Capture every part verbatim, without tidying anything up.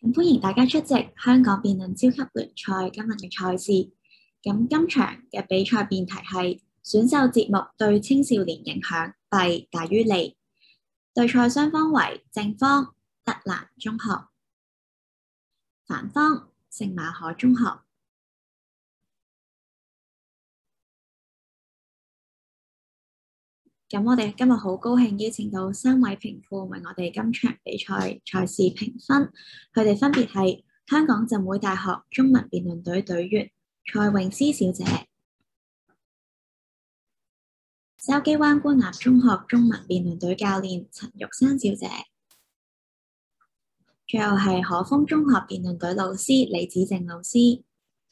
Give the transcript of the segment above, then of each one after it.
咁歡迎大家出席香港辯論超級聯賽今日嘅賽事。咁今場嘅比賽辯題係選秀節目對青少年影響弊大於利。對賽雙方為正方德蘭中學，反方聖馬可中學。咁我哋今日好高興邀請到三位評判為我哋今場比賽賽事評分，佢哋分別係香港浸會大學中文辯論隊隊員蔡詠詩小姐、筲箕灣官立中學中文辯論隊教練陳玉珊小姐，最後係可豐中學辯論隊老師李子靜老師。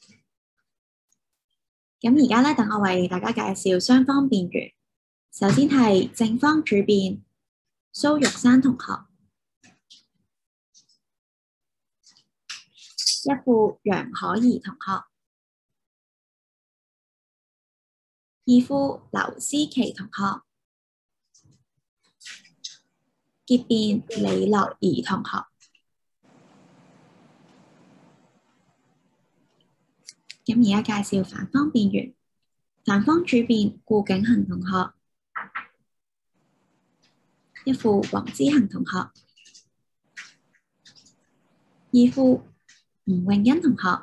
咁而家咧，等我為大家介紹雙方辯員。首先係正方主辯蘇玉珊同學，一副楊可兒同學，二副劉思琪同學，結辯李樂怡同學。咁而家介紹反方辯員，反方主辯顧景恒同學，一副黃之恒同學，二副吳詠欣同學，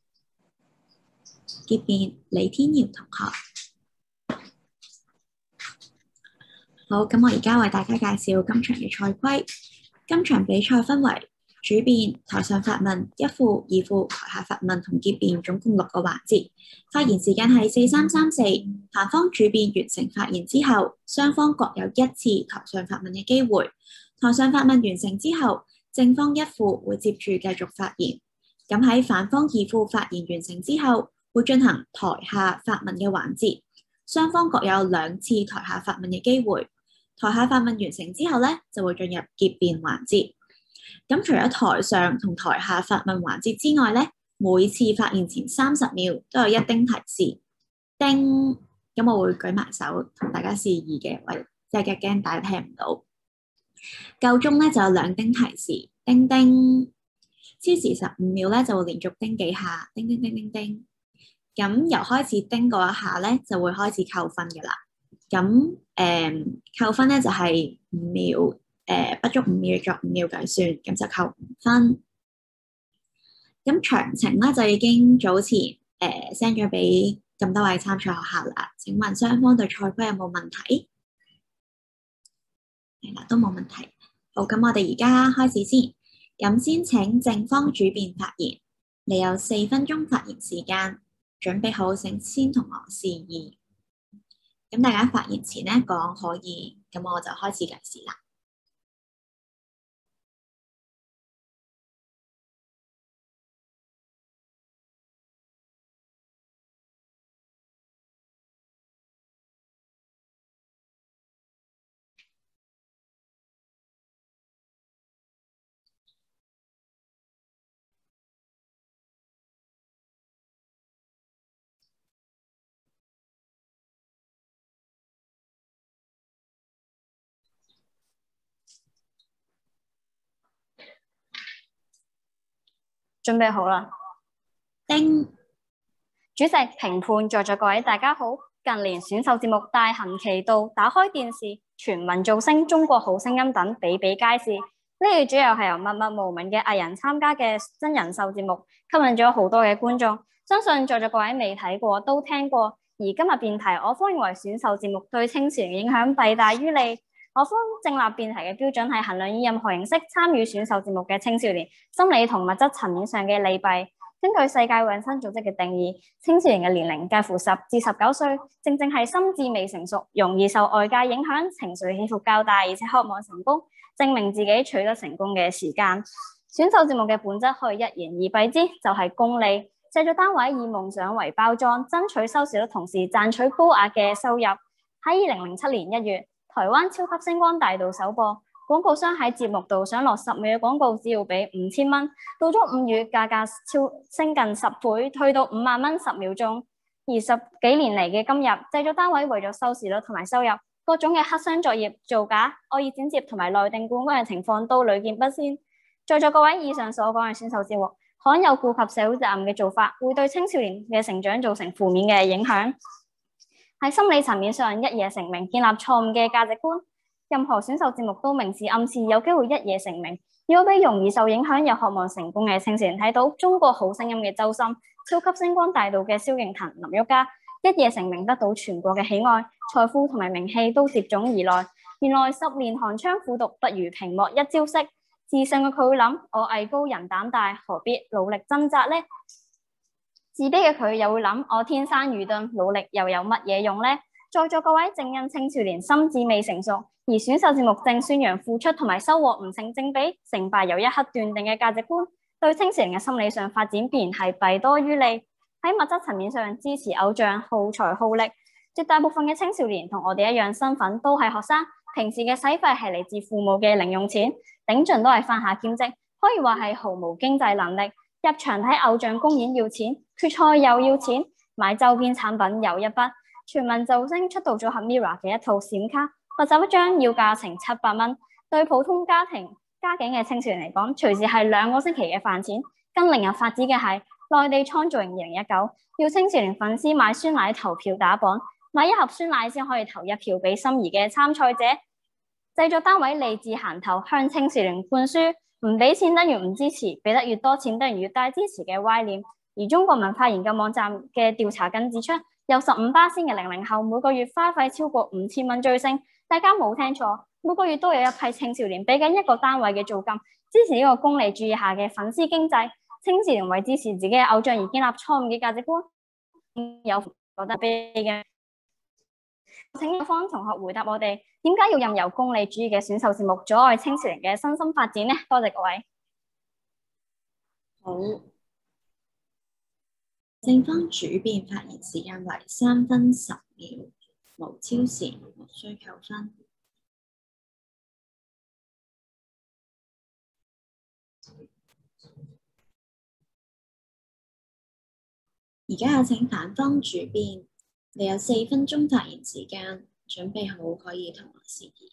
結辯李天瑤同學。好，咁我而家為大家介紹今場嘅賽規。今場比賽分為主辯台上發問一副、二副台下發問同結辯，總共六個環節。發言時間係四三三四。反方主辯完成發言之後，雙方各有一次台上發問嘅機會。台上發問完成之後，正方一副會接住繼續發言。咁喺反方二副發言完成之後，會進行台下發問嘅環節。雙方各有兩次台下發問嘅機會。台下發問完成之後咧，就會進入結辯環節。咁除咗台上同台下發問環節之外咧，每次發言前三十秒都有一叮提示，叮。咁我會舉埋手同大家示意嘅，為即係驚大家聽唔到。夠鐘咧就有兩叮提示，叮叮。超時十五秒咧就會連續叮幾下，叮叮叮叮叮。咁由開始叮嗰一下咧，就會開始扣分嘅啦。咁誒、嗯、扣分咧就係五秒，誒、呃、不足五秒作五秒計算，咁就扣五分。咁詳情咧就已經早前誒 send 咗俾咁多位參賽學校啦。請問雙方對賽規有冇問題？係啦，都冇問題。好，咁我哋而家開始先。咁先請正方主辯發言，你有四分鐘發言時間，準備好請先同我示意。咁大家發言前咧講可以，咁我就開始計時啦。 準備好啦。 叮。 主席、評判、在座各位大家好。近年選秀節目大行其道，打開電視、全民造星、中國好聲音等比比皆是。呢個主要係由默默無名嘅藝人參加嘅真人秀節目，吸引咗好多嘅觀眾。相信在座各位未睇過都聽過。而今日辯題，我方認為選秀節目對青少年影響弊大於利。我方正立辯題嘅標準係衡量以任何形式參與選秀節目嘅青少年心理同物質層面上嘅利弊。根據世界衛生組織嘅定義，青少年嘅年齡介乎十至十九歲，正正係心智未成熟、容易受外界影響、情緒起伏較大，而且渴望成功、證明自己取得成功嘅時間。選秀節目嘅本質可以一言以蔽之，就係功利。製作單位以夢想為包裝，爭取收視率，同時賺取高額嘅收入。喺二零零七年一月，台灣超級星光大道首播，廣告商喺節目度想落十秒嘅廣告，只要俾五千蚊。到咗五月，價格超升近十倍，去到五萬蚊十秒鐘。而十幾年嚟嘅今日，製作單位為咗收視率同埋收入，各種嘅黑箱作業、造假、惡意剪接同埋內定冠軍嘅情況都屢見不鮮。 在座各位以上所講嘅選秀節目，罕有顧及社會責任嘅做法，會對青少年嘅成長造成負面嘅影響。喺心理層面上，一夜成名，建立錯誤嘅價值觀。任何選秀節目都明示暗示有機會一夜成名。如果俾容易受影響又渴望成功嘅青少年睇到中國好聲音嘅周深、超級星光大道嘅蕭敬騰、林宥嘉一夜成名，得到全國嘅喜愛，財富同埋名氣都接踵而來。原來十年寒窗苦讀不如屏幕一朝夕。自信嘅佢會諗：我藝高人膽大，何必努力掙扎呢？自卑嘅佢又會諗：我天生愚鈍，努力又有乜嘢用呢？在座各位正因青少年心智未成熟，而選秀節目正宣揚付出同埋收穫唔成正比，成敗由一刻斷定嘅價值觀，對青少年嘅心理上發展必然係弊多於利。喺物質層面上支持偶像，耗財耗力，絕大部分嘅青少年同我哋一樣，身份都係學生，平時嘅使費係嚟自父母嘅零用錢，頂盡都係翻下兼職，可以話係毫無經濟能力。入場睇偶像公演要錢，決賽又要錢，買周邊產品又一筆。全民造星出道組合 Mirror 嘅一套閃卡，特首一張要價成七百蚊，對普通家庭家境嘅青少年嚟講，隨時係兩個星期嘅飯錢。更令人發指嘅係，內地創造營二零一九要青少年粉絲買酸奶投票打榜，買一盒酸奶先可以投一票俾心儀嘅參賽者。製作單位利智閒頭向青少年灌輸唔俾錢等於唔支持，俾得越多錢等於越大支持嘅歪念。而中國文化研究網站嘅調查更指出，有十五巴仙嘅零零後每個月花費超過五千蚊追星，大家冇聽錯，每個月都有一批青少年俾緊一個單位嘅租金，支持呢個功利主義下嘅粉絲經濟。青少年為支持自己嘅偶像而建立錯誤嘅價值觀，有覺得悲嘅。請有方同學回答我哋，點解要任由功利主義嘅選秀節目阻礙青少年嘅身心發展呢？多謝各位。 好，正方主辯發言時間為三分十秒，無超時，無需扣分。而家有請反方主辯，你有四分鐘發言時間，準備好可以同我示意。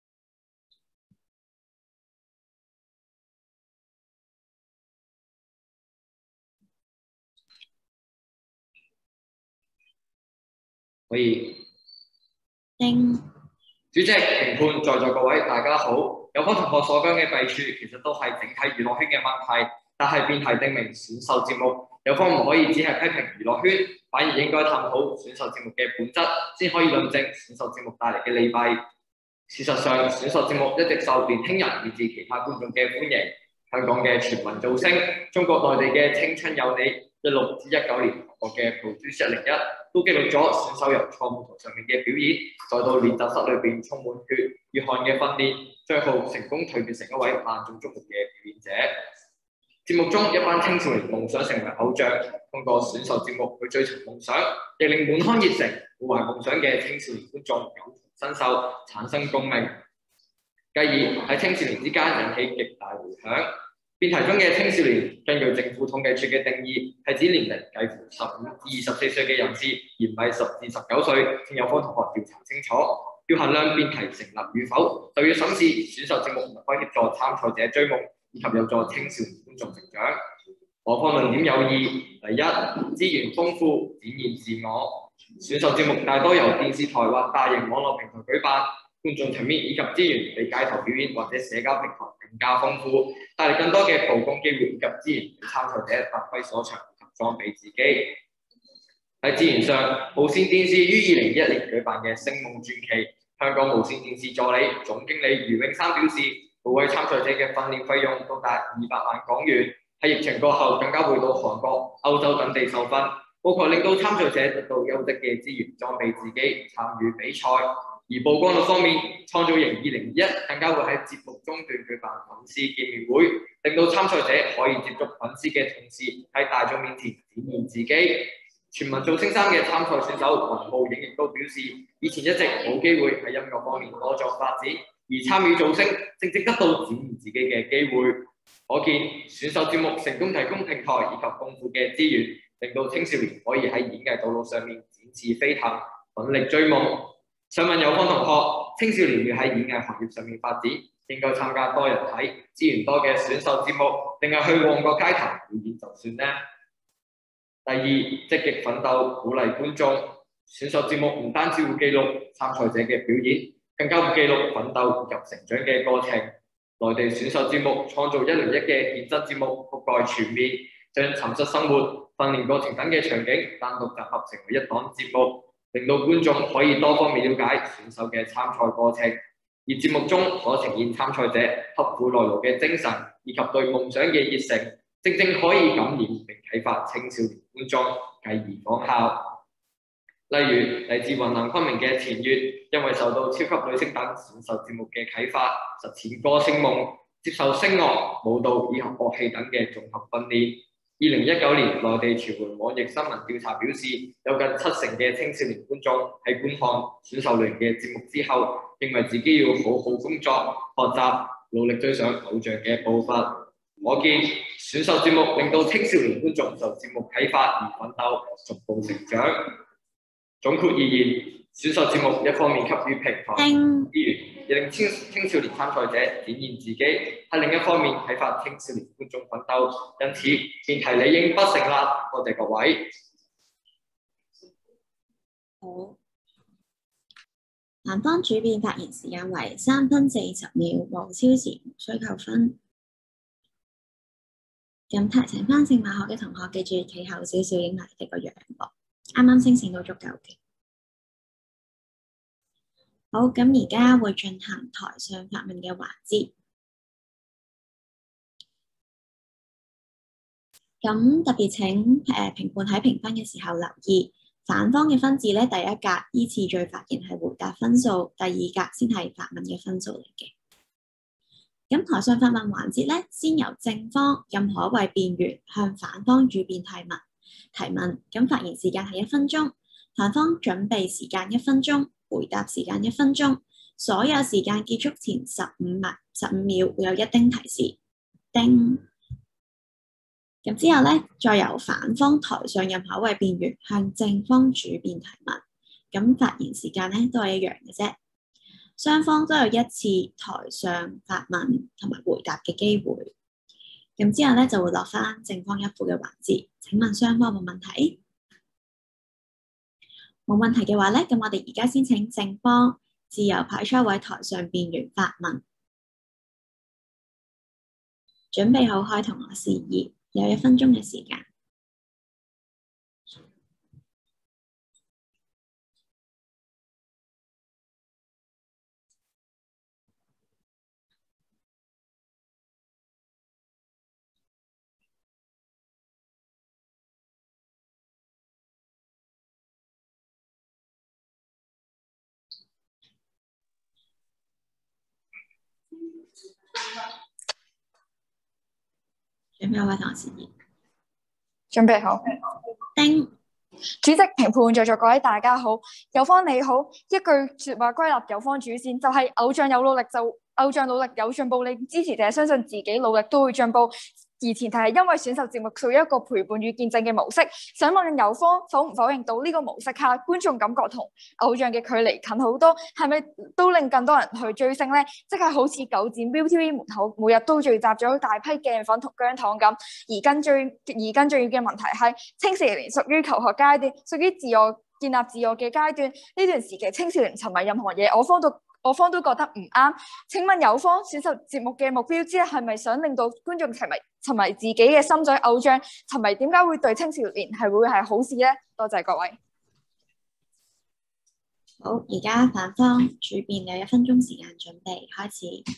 可以。 叮。 主席、評判、在座各位，大家好。有方同學所講嘅弊處，其實都係整體娛樂圈嘅問題，但係辯題定明選秀節目，有方唔可以只係批評娛樂圈，反而應該探討選秀節目嘅本質，先可以論證選秀節目帶嚟嘅利弊。事實上，選秀節目一直受年輕人以至其他觀眾嘅歡迎。香港嘅全民造星，中國內地嘅青春有你，一六至一九年學嘅 Produce 一零一，都記錄咗選手由錯舞台上面嘅表演，再到練習室裏邊充滿血與汗嘅訓練，最後成功蛻變成一位萬眾矚目嘅表演者。節目中一班青少年夢想成為偶像，通過選秀節目去追尋夢想，亦令滿腔熱誠、滿懷夢想嘅青少年觀眾感同身受，產生共鳴，繼而喺青少年之間引起極大迴響。辯題中嘅青少年，根據政府統計處嘅定義，係指年齡介乎十五至二十四歲嘅人士，而唔係十至十九歲。請有方同學調查清楚。要衡量辯題成立與否，就要審視選秀節目能否協助參賽者追夢，以及有助青少年觀眾成長。我方論點有二：第一，資源豐富，展現自我。選秀節目大多由電視台或大型網絡平台舉辦，觀眾層面以及資源比街頭表演或者社交平台更加豐富，帶嚟更多嘅曝光機會以及資源俾參賽者發揮所長及裝備自己。喺資源上，無線電視於二零一一年舉辦嘅星夢傳奇，香港無線電視助理總經理余永山表示，每位參賽者嘅訓練費用高達二百萬港元。喺疫情過後，更加會到韓國、歐洲等地受訓，務求令到參賽者得到優質嘅資源裝備自己，參與比賽。而曝光率方面，創造營二零二一更加會喺節目中段舉辦粉絲見面會，令到參賽者可以接觸粉絲嘅同時，喺大眾面前展現自己。全民造星三嘅參賽選手雲浩影亦都表示，以前一直冇機會喺音樂方面多作發展，而參與造星正正得到展現自己嘅機會。可見選秀節目成功提供平台以及豐富嘅資源，令到青少年可以喺演藝道路上面展翅飛騰，奮力追夢。想問有方同學，青少年要喺演藝行業上面發展， 應該參加多人睇、資源多嘅選秀節目，定係去旺角街頭表演就算呢？第二，積極奮鬥，鼓勵觀眾。選秀節目唔單止會記錄參賽者嘅表演，更加會記錄奮鬥及成長嘅過程。內地選秀節目創造一零一嘅衍生節目，覆蓋全面，將寢室生活、訓練過程等嘅場景單獨集合成為一檔節目，令到觀眾可以多方面了解選手嘅參賽過程。而節目中所呈現參賽者刻苦耐勞嘅精神，以及對夢想嘅熱誠，正正可以感染並啟發青少年觀眾，繼而仿效。例如嚟自雲南昆明嘅田月，因為受到超級女聲等選秀節目嘅啟發，實踐歌星夢，接受聲樂、舞蹈以及樂器等嘅綜合訓練。二零一九年，內地傳媒網易新聞調查表示，有近七成嘅青少年觀眾喺觀看選秀類嘅節目之後，認為自己要好好工作、學習、努力追上偶像嘅步伐。可見選秀節目令到青少年觀眾受節目啟發而奮鬥，逐步成長。總括而言，選秀節目一方面給予平台資源，亦令青青少年參賽者展現自己；喺另一方面啟發青少年觀眾奮鬥。因此，辯題理應不成立。多謝各位。 好，男方主辯發言時間為三分四十秒，無超時，無需扣分。咁提醒翻聖馬學嘅同學，記住企後少少，影埋你哋個樣喎。啱啱聲線都足夠嘅。好，咁而家會進行台上發問嘅環節。咁特別請誒、呃、評判喺評分嘅時候留意，反方嘅分字咧，第一格依次序發言係回答分數，第二格先係發問嘅分數嚟嘅。咁台上發問環節咧，先由正方任何一位辯員向反方主辯提問。提問，咁發言時間係一分鐘，反方準備時間一分鐘，回答時間一分鐘。所有時間結束前十五秒，十五秒會有一叮提示，叮。咁之後咧，再由反方台上任何一位辯員向正方主辯提問。咁發言時間咧都係一樣嘅啫，雙方都有一次台上發問同埋回答嘅機會。咁之後咧就會落翻正方一副嘅環節。請問雙方冇問題？冇問題嘅話咧，咁我哋而家先請正方自由派出一位台上辯員發問。準備好開同學示意，有一分鐘嘅時間。準備好開同學示意。 準備好。 叮。 主席、評判在座各位大家好，有方你好。一句說話歸納有方主線，就係、是、偶像有努力就偶像努力有進步，令支持者相信自己努力都會進步。而前提係因為選秀節目屬於一個陪伴與見證嘅模式，想問有方否唔否認到呢個模式下，觀眾感覺同偶像嘅距離近好多，係咪都令更多人去追星呢？即係好似九展 V T V 門口每日都聚集咗大批鏡粉同姜糖咁。而更最而更重要嘅問題係，青少年屬於求學階段，屬於自我建立自我嘅階段，呢段時期青少年沉迷任何嘢，我方都我方都覺得唔啱。請問有方選秀節目嘅目標之一係咪想令到觀眾沉迷沉迷自己嘅心水偶像？沉迷點解會對青少年係會係好事呢？多謝各位。 好，而家反方主辯有一分鐘時間準備開始。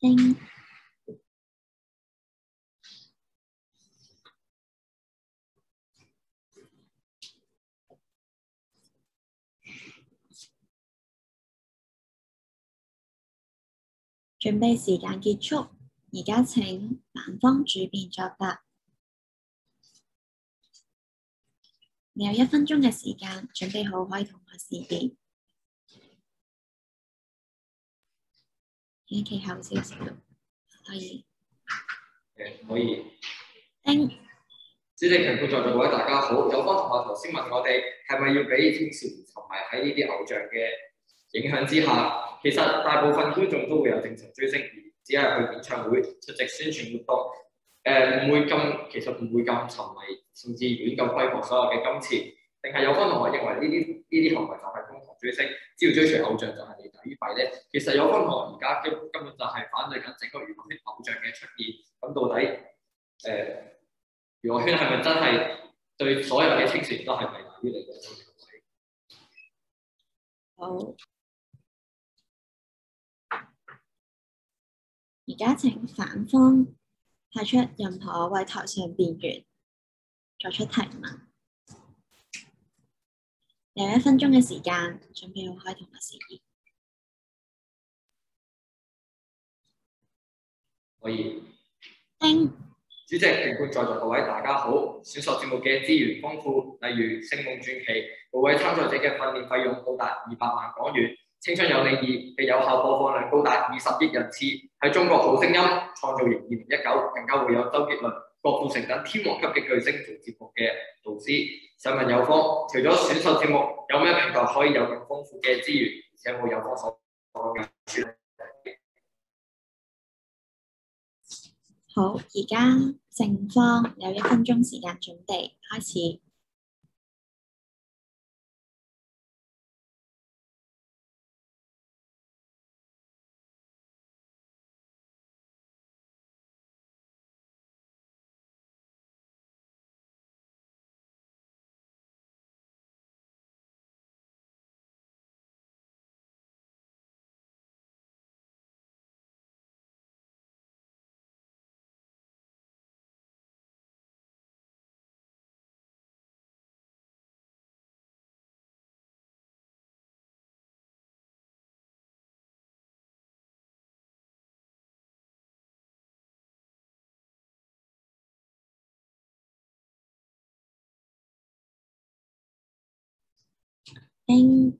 叮。準備時間結束，而家請反方主辯作答。你有一分鐘嘅時間，準備好可以同我示意。請企後少少，可以。 誒，可以。 叮。 主席、評判在座各位大家好，有方同學頭先問我哋係咪要俾青少年沉迷喺呢啲偶像嘅影響之下，其實大部分觀眾都會有正常追星，只係去演唱會、出席宣傳活動，誒、呃、唔會咁，其實唔會咁沉迷，甚至亂咁揮霍所有嘅金錢。定係有方同學認為呢啲呢啲行為就係瘋狂追星，只要追隨偶像就係利大於弊咧。其實有方同學而家根根本就係反對緊整個娛樂圈偶像嘅出現。咁到底誒、呃、娛樂圈係咪真係對所有嘅青少年都係利大於利嘅？ 好。而家請反方派出任何為台上辯員作出提問。有一分鐘嘅時間，準備好開同我示意。 可以。 叮。 主席、評判在座各位大家好。選秀節目嘅資源豐富，例如《星夢傳奇》，每位參賽者嘅訓練費用高達二百萬港元。青春有你二嘅有效播放量高達二十億人次。喺中國好聲音、創造營二零一九更加會有周杰倫、郭富城等天王級嘅巨星做節目嘅導師。想問有方，除咗選秀節目，有咩平台可以有更豐富嘅資源，而且冇有方所講嘅處理？ 好，而家正方有一分鐘時間準備開始。叮。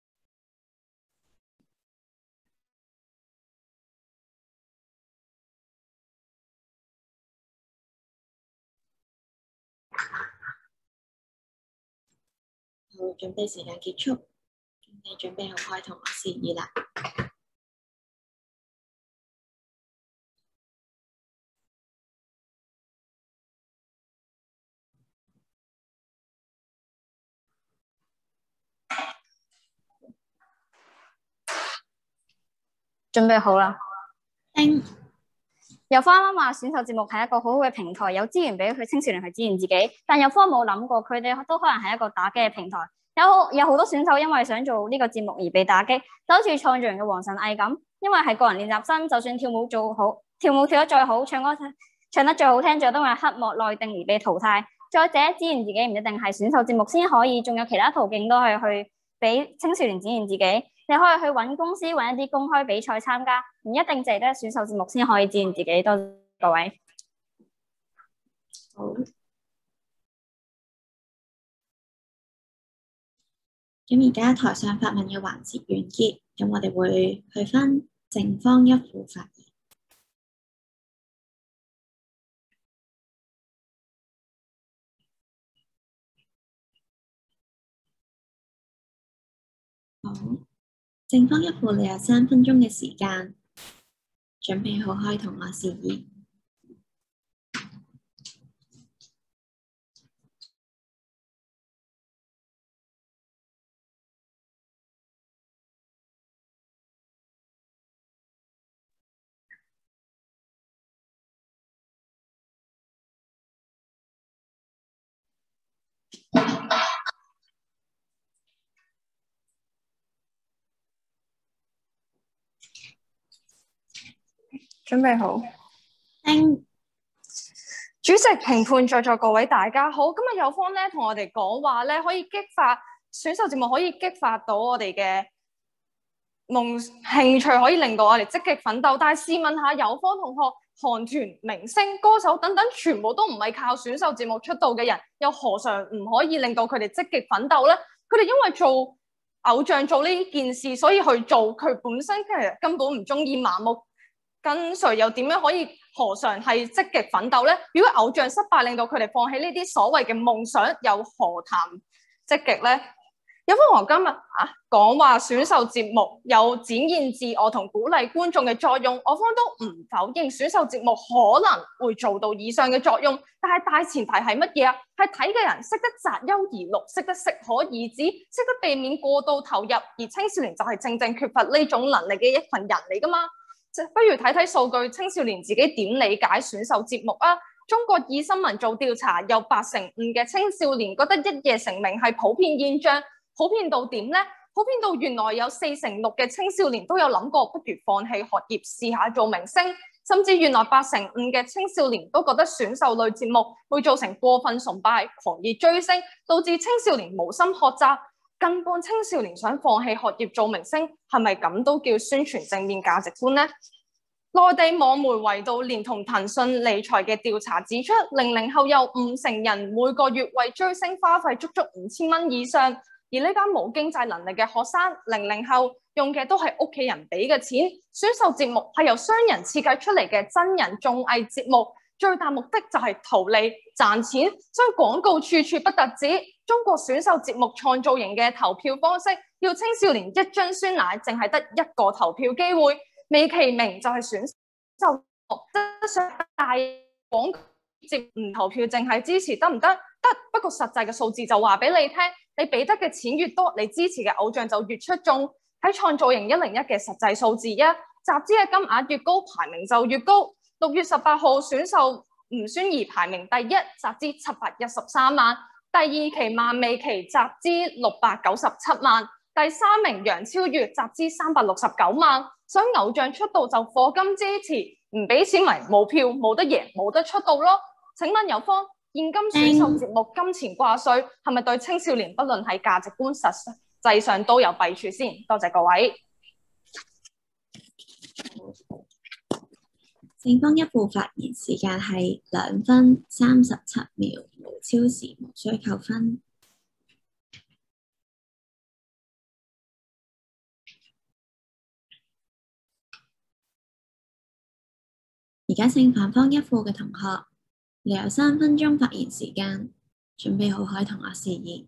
好，準備時間結束，你準備好可以同我示意啦。 準備好啦。 叮。 有方啱啱話選秀節目係一個好好嘅平台，有資源俾佢青少年去支援自己。但有方冇諗過，佢哋都可能係一個打擊嘅平台。有有好多選手因為想做呢個節目而被打擊，就好似創造人嘅黃晨毅咁，因為係個人練習生，就算跳舞做好，跳舞跳得再好，唱歌唱得最好聽，最後都因為黑幕內定而被淘汰。再者，支援自己唔一定係選秀節目先可以，仲有其他途徑都係去俾青少年展現自己。你可以去揾公司揾一啲公開比賽參加，唔一定淨係得選秀節目先可以展現自己。多謝各位。 好。咁而家台上發問嘅環節完結，咁我哋會去返正方一副發言。好。正方一副，你有三分鐘嘅時間，準備好可以同我示意。 準備好。 叮， 主席、評判在座各位大家好，今日有方咧同我哋講話咧，可以激發選秀節目，可以激發到我哋嘅夢興趣，可以令到我哋積極奮鬥。但係試問下有方同學，韓團、明星、歌手等等，全部都唔係靠選秀節目出道嘅人，又何嘗唔可以令到佢哋積極奮鬥咧？佢哋因為做偶像做呢件事，所以去做，佢本身其實根本唔中意盲目跟隨，又點樣可以何嘗係積極奮鬥咧？如果偶像失敗，令到佢哋放棄呢啲所謂嘅夢想，又何談積極咧？有方同學今日啊講話選秀節目有展現自我同鼓勵觀眾嘅作用，我方都唔否認選秀節目可能會做到以上嘅作用，但係大前提係乜嘢啊？係睇嘅人識得擇優而錄，識得適可而止，識得避免過度投入，而青少年就係正正缺乏呢種能力嘅一群人嚟噶嘛。不如睇睇數據，青少年自己點理解選秀節目啊？中國以新聞做調查，有八成五嘅青少年覺得一夜成名係普遍現象。普遍到點咧？普遍到原來有四成六嘅青少年都有諗過，不如放棄學業，試下做明星。甚至原來八成五嘅青少年都覺得選秀類節目會造成過分崇拜、狂熱追星，導致青少年無心學習。近半青少年想放棄學業做明星，係咪咁都叫宣傳正面價值觀呢？內地網媒維度連同騰訊理財嘅調查指出，零零後有五成人每個月為追星花費足足五千蚊以上。而呢班冇經濟能力嘅學生，零零後用嘅都係屋企人俾嘅錢。選秀節目係由商人設計出嚟嘅真人綜藝節目，最大目的就係圖利賺錢，將廣告處處不特止。中國選秀節目創造型嘅投票方式，要青少年一樽酸奶，淨係得一個投票機會，美其名就係選秀節目，即係大廣告節唔投票，淨係支持得唔得？得，不過實際嘅數字就話俾你聽。你俾得嘅錢越多，你支持嘅偶像就越出眾。喺創造營一零一嘅實際數字一，集資嘅金額越高，排名就越高。六月十八號選秀吳宣儀排名第一，集資七百一十三萬；第二期萬美琪集資六百九十七萬；第三名楊超越集資三百六十九萬。想偶像出道就課金支持，唔俾錢咪冇票冇得贏冇得出道咯。請問有方？現今選秀節目金錢掛帥，係咪對青少年不論係價值觀實際上都有弊處先？多謝各位。 正方一副發言時間係兩分三十七秒，無超時，無需扣分。而家請反方一副嘅同學。你有三分鐘發言時間，準備好開同學示意。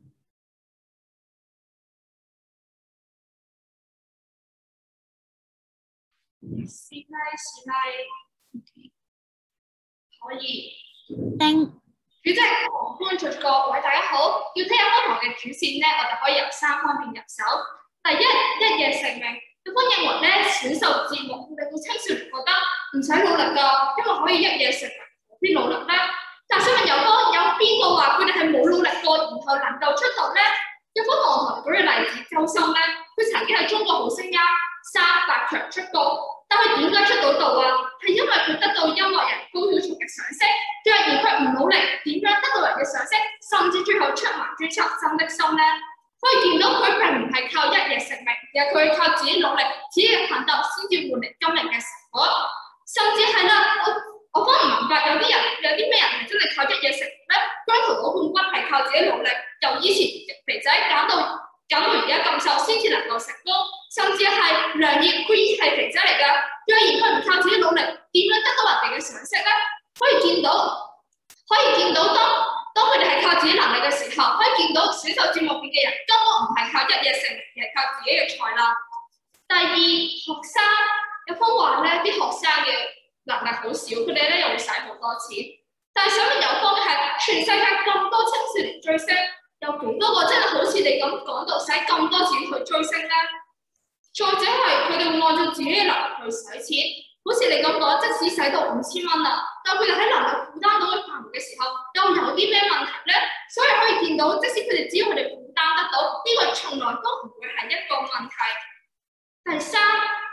示例示例，可以。 叮。 主席、觀眾各位大家好，要聽有方同學嘅主線咧，我哋可以由三方面入手。第一，一夜成名。有方認為咧，選秀節目令到青少年覺得唔使努力㗎，因為可以一夜成名。邊努力咧？但想問有方有邊個話佢哋係冇努力過，然後能夠出道咧？有方同學舉嘅例子，周深咧，佢曾經係中國好聲音三百強出道，但係點解出到道啊？係因為佢得到音樂人高曉松嘅賞識。若然佢唔努力，點樣得到人嘅賞識，甚至最後出埋專輯《心的心》咧？可以見到佢並唔係靠一夜成名，而係佢靠自己努力、自己嘅奮鬥先至換嚟今日嘅成果，甚至係啦，我。我方唔明白有啲人有啲咩人係真係靠一夜成名咧？姜濤攞冠軍係靠自己努力，由以前肥仔減到減到而家咁瘦先至能夠成功，甚至係梁葉佢已係肥仔嚟㗎。若然佢唔靠自己努力，點樣得到人哋嘅賞識咧？可以見到，可以見到當當佢哋係靠自己能力嘅時候，可以見到選秀節目邊嘅人根本唔係靠一夜成名，而係靠自己嘅才能。第二，學生有方話咧，啲學生嘅能力好少，佢哋咧又會使好多錢。但係想問有方嘅係，全世界咁多青少年追星，有幾多個真係好似你咁講到使咁多錢去追星咧？再者係佢哋會按照自己嘅能力去使錢，好似你咁講，即使使到五千蚊啦，但佢哋喺能力負擔到嘅範圍嘅時候，又有啲咩問題咧？所以可以見到，即使佢哋只要佢哋負擔得到，呢個從來都唔會係一個問題。第三，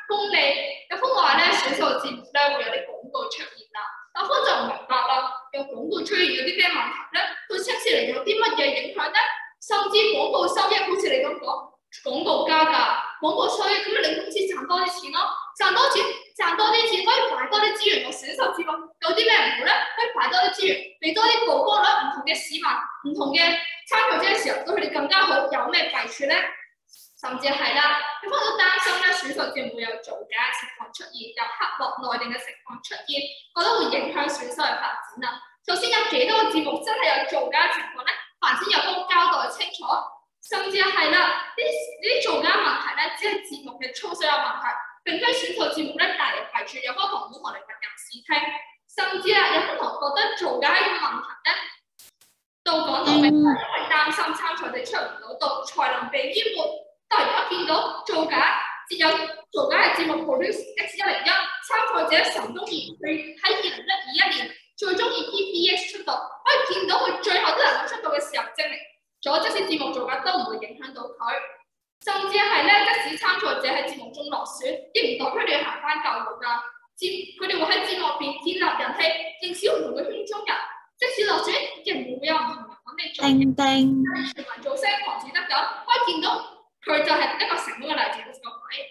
功利。有風話咧選秀節目咧會有啲廣告出現啦，有風就唔明白啦，有廣告出現有啲咩問題咧？對青少年有啲乜嘢影響咧？甚至廣告收益好似你咁講，廣告加價，廣告收益咁你公司賺多啲錢咯，賺多錢賺多啲錢可以擺多啲資源落選秀節目，有啲咩唔好咧？可以擺多啲資源，俾多啲曝光率，唔同嘅市民、唔同嘅參賽者嘅時候，對佢哋更加好，有咩弊處咧？甚至係啦，有方都擔心咧選秀節目會有造假嘅情況出現，有刻薄內定嘅情況出現，覺得會影響選秀嘅發展啦。首先有幾多個節目真係有造假嘅情況咧？凡先有方交代清楚，甚至係啦，呢呢啲造假問題咧，只係節目嘅操守有問題，並非選秀節目咧帶嚟弊處。有方同本行嚟問人試聽，甚至啊有方同覺得造假呢個問題咧，到講到明係因為擔心參賽者出唔到道，才能被淹沒。但而家見到造假，只有造假嘅節目 Produce X 一零一參賽者岑東彥，佢喺二零一二一年最中意 T V B X 出道，可以見到佢最後都能夠出道嘅時候，證明咗即使節目造假都唔會影響到佢。甚至係咧，即使參賽者喺節目中落選，亦唔代表佢哋要行翻舊路㗎。節佢哋會喺節目入邊建立人氣，認識唔同嘅圈中人。即使落選，亦唔會有唔同人揾你做。 叮叮。 全民造星，狂子得救，可以見到。佢就係一個成功嘅例子，各位。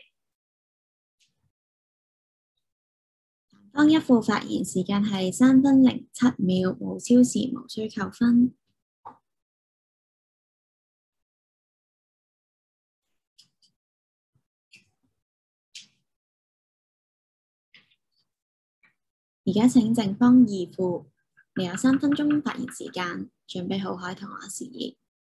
當一副發言時間係三分零七秒，無超時，無需扣分。而家請正方二副，你有三分鐘發言時間，準備好開同我示意。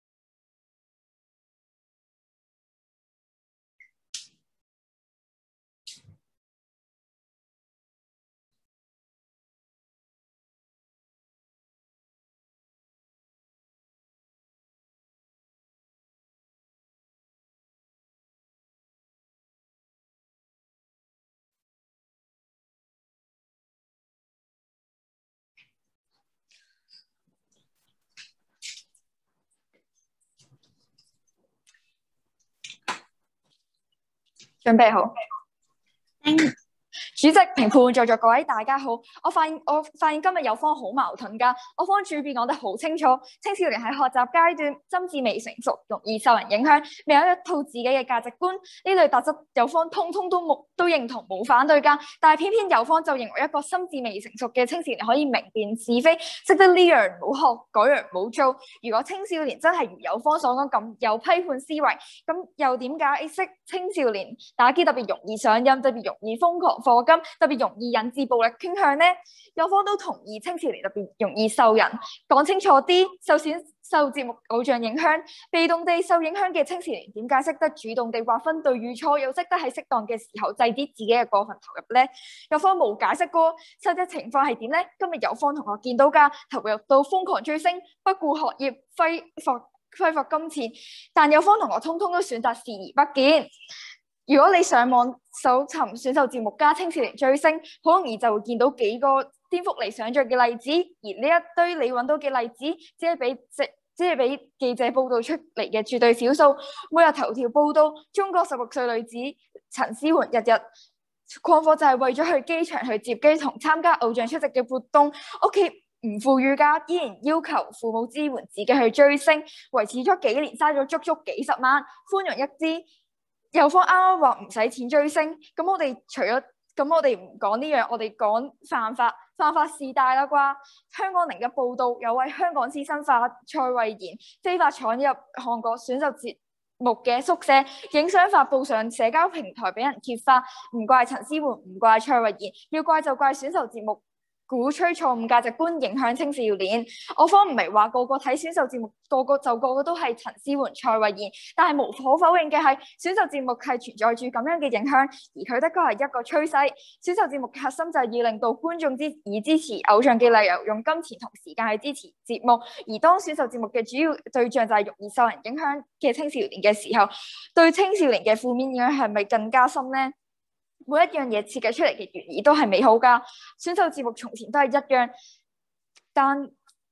準備好。 叮主席、評判、在座各位大家好，我發現我發現今日有方好矛盾㗎。我方主編講得好清楚，青少年喺學習階段心智未成熟，容易受人影響，未有一套自己嘅價值觀。呢類特質有方通通都冇都認同冇反對㗎，但係偏偏有方就認為一個心智未成熟嘅青少年可以明辨是非，識得呢樣唔好學，嗰樣唔好做。如果青少年真係如有方所講咁有批判思維，咁又點解識青少年打機特別容易上癮，特別容易瘋狂課金，特別容易引致暴力傾向呢？有方都同意青少年特別容易受人，講清楚啲，受選受節目偶像影響，被動地受影響嘅青少年點解識得主動地劃分對與錯，又識得喺適當嘅時候制止自己嘅過分投入呢？有方冇解釋過實際情況係點呢？今日有方同學見到㗎，投入到瘋狂追星，不顧學業，揮霍揮霍金錢，但有方同學通通都選擇視而不見。如果你上網搜尋選秀節目加青少年追星，好容易就會見到幾個顛覆你想像嘅例子，而呢一堆你揾到嘅例子，只係俾只只係俾記者報道出嚟嘅絕對少數。每日頭條報道中國十六歲女子陳思媛日日曠課就係為咗去機場去接機同參加偶像出席嘅活動，屋企唔富裕家，依然要求父母支援自己去追星，維持咗幾年，嘥咗足足幾十萬，寬容一支。有方啱啱話唔使錢追星，咁我哋除咗咁，我哋唔講呢樣，我哋講犯法，犯法事大啦啩？香港零一報道有位香港私生飯蔡慧賢非法闖入韓國選秀節目嘅宿舍，影相發布上社交平台俾人揭發，唔怪陳思媛，唔怪蔡慧賢，要怪就怪選秀節目鼓吹錯誤價值觀，影響青少年。我方唔係話個個睇選秀節目，個個就個個都係陳思媛、蔡慧賢，但係無可否認嘅係，選秀節目係存在住咁樣嘅影響，而佢的確係一個趨勢。選秀節目嘅核心就係要令到觀眾支以支持偶像嘅理由，用金錢同時間去支持節目。而當選秀節目嘅主要對象就係容易受人影響嘅青少年嘅時候，對青少年嘅負面影響係咪更加深呢？每一樣嘢設計出嚟嘅原意都係美好㗎，選秀節目從前都係一樣，但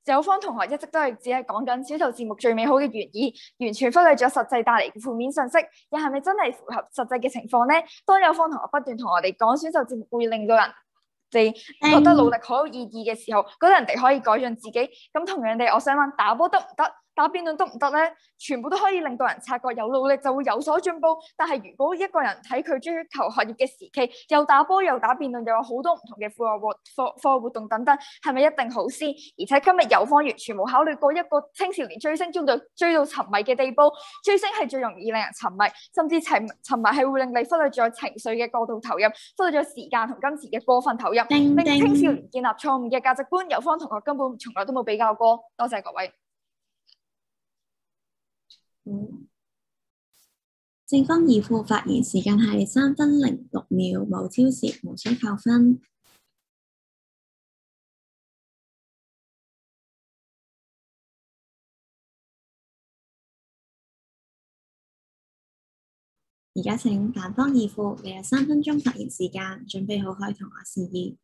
有方同學一直都係只係講緊選秀節目最美好嘅原意，完全忽略咗實際帶嚟嘅負面信息，又係咪真係符合實際嘅情況呢？當有方同學不斷同我哋講選秀節目會令到人哋覺得努力好有意義嘅時候，覺得人哋可以改進自己。咁同樣地，我想問打波得唔得？打辯論得唔得咧？全部都可以令到人察覺有努力就會有所進步。但係如果一個人喺佢追求學業嘅時期，又打波又打辯論，又有好多唔同嘅課外活課課外活動等等，係咪一定好先？而且今日有方完全冇考慮過一個青少年追星追到追到沉迷嘅地步。追星係最容易令人沉迷，甚至沉沉迷係會令你忽略咗情緒嘅過度投入，忽略咗時間同金錢嘅過分投入， 叮叮令青少年建立錯誤嘅價值觀。有方同學根本從來都冇比較過。多謝各位。 嗯，正方二副發言時間係三分零六秒，冇超時，無需扣分。而家請反方二副，你有三分鐘發言時間，準備好可以同我示意。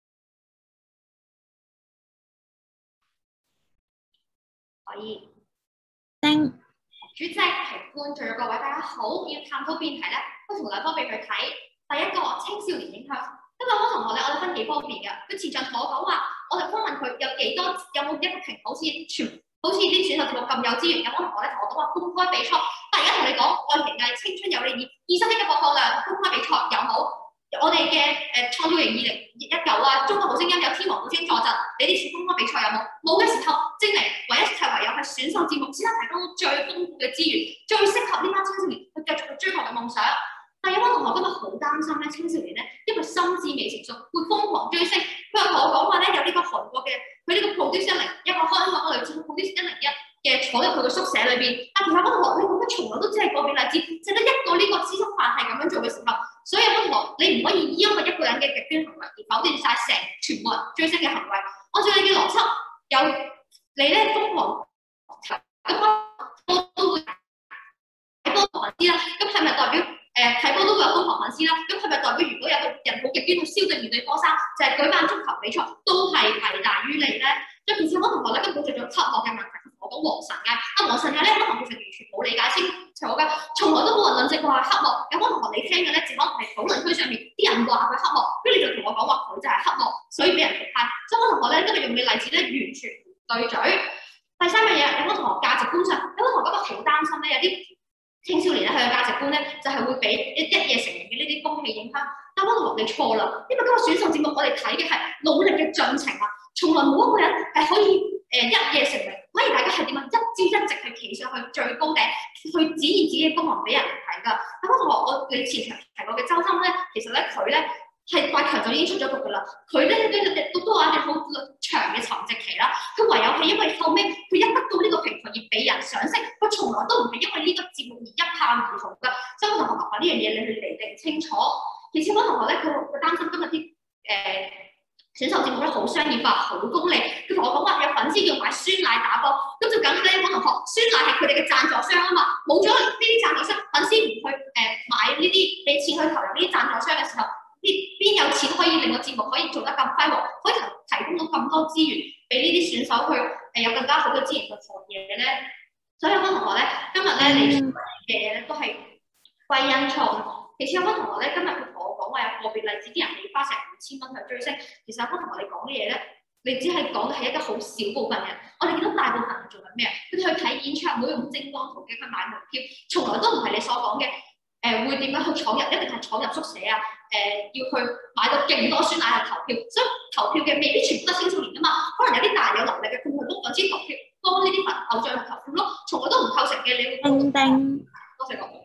可以。 叮。 主席、評判，在座各位大家好，要探討辯題咧，都同兩方面去睇。第一個青少年影響，因為我同學咧，我哋分幾方面嘅。佢前陣同我講話，我哋方問佢有幾多，有冇一個平好似全，好似啲選秀節目咁有資源。有冇同學咧同我講話公開比賽？但係而家同你講愛奇藝青春有你意，二十億嘅播放量，公開比賽又好。我哋嘅誒創造營二零一九啊，中國好聲音有天王好聲助陣，你啲公開比賽有冇？冇嘅時候，證明唯一係唯有係選秀節目先能提供到最豐富嘅資源，最適合呢班青少年去繼續去追求嘅夢想。但有班同學今日好擔心咧，青少年咧，因為心智未成熟，會瘋狂追星。佢又同我講話咧，有呢個韓國嘅佢呢個 produce 一零一個開學類似 produce 一零一嘅坐入佢個宿舍裏邊，但其他班同學咧，我覺得從來都只係個別例子，淨得一個呢個資深犯係咁樣做嘅時候。所以有同學，你唔可以因為一個人嘅極端行為而否定晒成全部人追星嘅行為。按照你嘅邏輯，有你咧瘋狂咁波都會睇波粉絲啦。咁係咪代表誒睇波都會有瘋狂粉絲啦？咁係咪代表如果有個人好極端去燒正面對波衫，就係、是、舉辦足球比賽都係弊大於利咧？再其次，我同學咧根本就做黑幕嘅問題。我講黃神嘅，啊黃神嘅咧，可能其實完全冇理解清楚嘅，從來都冇人論證過係黑幕。有可能同學你聽嘅咧，只可能係討論區上面啲人話佢黑幕，跟住你就同我講話佢就係黑幕，所以俾人評判。所以我同學咧今日用嘅例子咧，完全唔對嘴。第三樣嘢，有個同學價值觀上，有個同學覺得好擔心咧，有啲青少年咧佢嘅價值觀咧就係、是、會俾一一夜成名嘅呢啲風氣影響。但係我同學你錯啦，因為今日選秀節目我哋睇嘅係努力嘅進程啊，從來冇一個人係可以誒、呃、一夜成名。反而大家係點啊？一朝一夕去企上去最高頂，去展現自己嘅功能俾人睇㗎。咁我同學，我你前場提過嘅周深咧，其實咧佢咧係八強就已經出咗局㗎啦。佢咧都都有一段好長嘅沉寂期啦。佢唯有係因為後尾佢一得到呢個評分而俾人賞識，佢從來都唔係因為呢個節目而一炮而紅㗎。所以我同學話呢樣嘢你去釐定清楚。其次，我同學咧佢佢擔心今日啲誒。呃選秀節目咧好商業化，好功利。佢同我講話有粉絲要買酸奶打波，咁就梗係咧，我同學酸奶係佢哋嘅贊助商啊嘛。冇咗呢啲贊助商，粉絲唔去誒、呃、買呢啲，俾錢去投入呢啲贊助商嘅時候，邊邊有錢可以令個節目可以做得咁輝煌，可以提供到咁多資源俾呢啲選手去誒、呃、有更加好嘅資源去學嘢咧？所以有班同學咧，今日咧你嘅嘢咧都係歸因錯。其次有班同學咧，今日佢同我講話有個別例子，啲人你花成五千蚊去追星，其實有班同學你講嘅嘢咧，你只係講嘅係一個好少部分人。我哋見到大部分人做緊咩？佢哋去睇演唱會用精光途徑去買門票，從來都唔係你所講嘅誒會點樣去闖入，一定係闖入宿舍啊！誒、呃、要去買到勁多酸奶去投票，所以投票嘅未必全部都係青少年㗎嘛，可能有啲大有能力嘅，佢會攞嗰支投票幫呢啲粉偶像去投票咯，從來都唔構成嘅。你會叮叮， 多謝各位。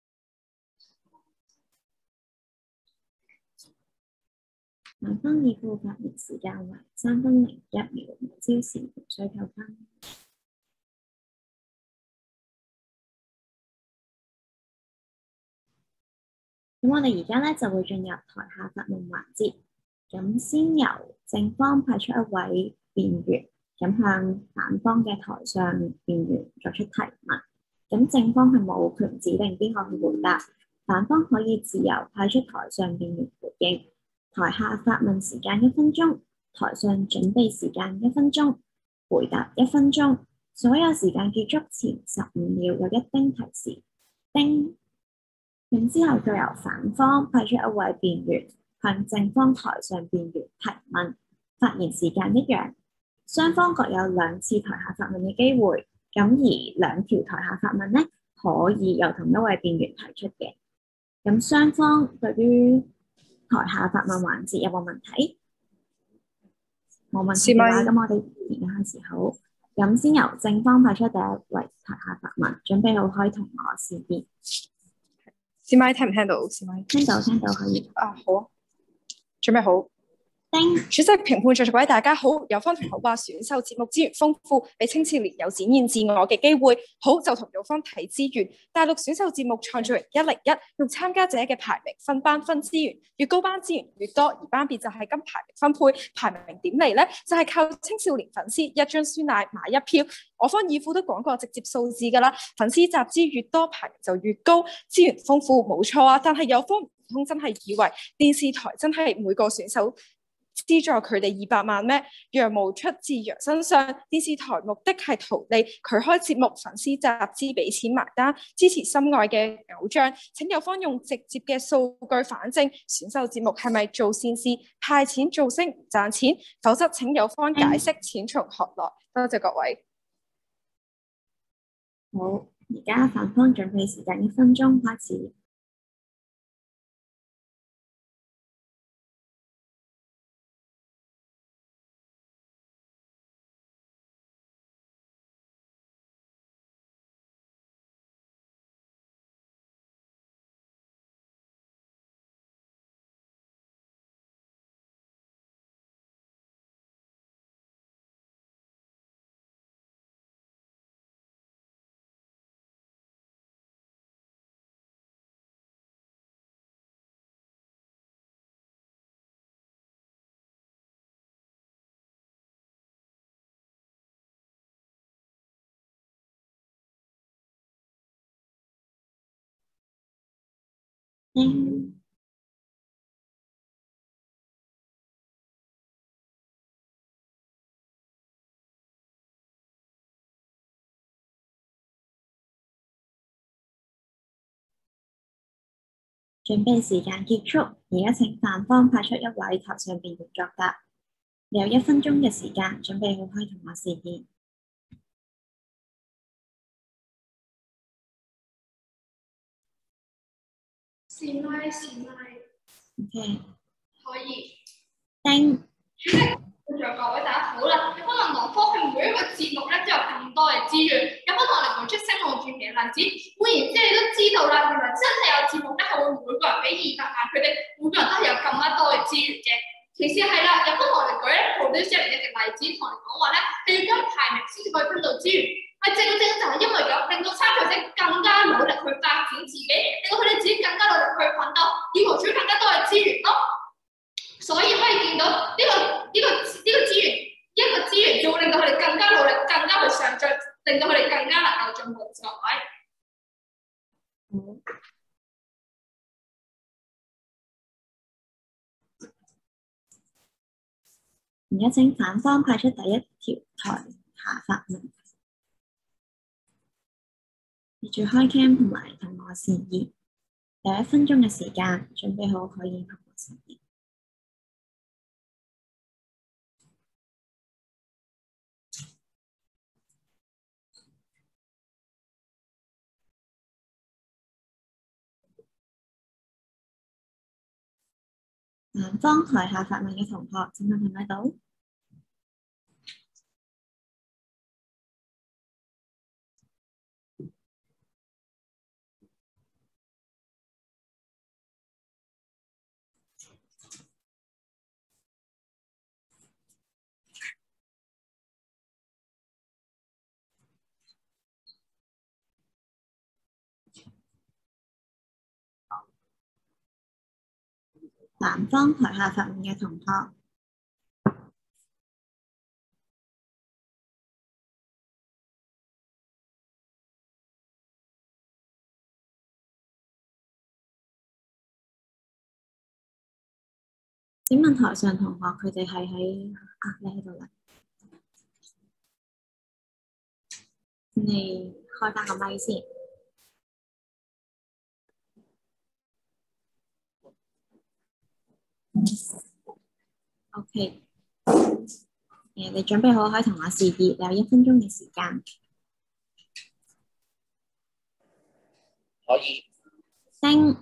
反方二副發言時間為三分零一秒，無超時，無需扣分。咁我哋而家咧就會進入台下發問環節。咁先由正方派出一位辯員，咁向反方嘅台上辯員作出提問。咁正方係冇權指定邊個去回答，反方可以自由派出台上辯員回應。台下發問時間一分鐘，台上準備時間一分鐘。 回答一分鐘，所有時間結束前十五秒有一叮提示，叮。咁之後再由反方派出一位辯員向正方台上辯員提問，發言時間一樣，雙方各有兩次台下發問嘅機會。咁而兩條台下發問呢，可以由同一位辯員提出嘅。咁雙方對於台下發問環節有冇問題？冇問題嘅話，咁我哋而家開始好。咁先由正方派出第一位台下發問，準備好可以同我示意。 師妹聽唔聽到？師妹聽到，聽到可以。 啊，好啊，準備好。主席、評判在座各位大家好，有方同學話選秀節目資源豐富，俾青少年有展現自我嘅機會。好，就同有方睇資源。大陸選秀節目創造營一零一用參加者嘅排名分班分資源，越高班資源越多，而班別就係跟排名分配。排名點嚟呢？就係、是、靠青少年粉絲一張酸奶買一票。我方以父都講過直接數字㗎啦，粉絲集資越多，排名就越高，資源豐富冇錯啊。但係有方唔通真係以為電視台真係每個選手資助佢哋二百萬咩？羊毛出自羊身上，電視台目的係圖利，佢開節目，粉絲集資俾錢埋單，支持心愛嘅偶像。請有方用直接嘅數據反證選秀節目係咪做善事，派錢造星唔賺錢，否則請有方解釋錢從何來。多謝各位。 好，而家反方準備時間一分鐘開始。嗯，準備時間結束，而家請反方派出一位台上辯員作答。你有一分鐘嘅時間，準備好可以同我示意。 示麥，示麥。 OK。 可以。 叮。 主席，在座各位大家好啦。有可能羅科佢每一個節目咧都有咁多嘅資源，有可能我哋舉出星路傳奇嘅例子。換言之，你都知道啦，原來真係有節目咧係會每個人俾二百萬，佢哋每個人都係有咁多嘅資源嘅。其次係啦，有可能我哋舉一 producer 嚟嘅例子，同我哋講話咧，你要跟排名先至可以分到資源。係正正就係因為咁，令到參賽者更加努力去發展自己，令到佢哋自己更加努力去奮鬥，以獲取更加多嘅資源咯。所以可以見到呢、這個呢、這個呢、這個資源，一個資源就會令到佢哋更加努力，更加去上進，令到佢哋更加能夠進步。各位， 而家請反方派出第一條台下發問，記住開 cam 同埋同我示意。有一分鐘嘅時間，準備好可以同我示意。反方台下發問嘅同學，請問睇唔睇到？南方台下發問嘅同學，請問台上同學佢哋係喺啊？你喺度啦。 你開翻個咪先。OK。誒，你準備好可以同我示意，你有一分鐘嘅時間。 可以。 叮。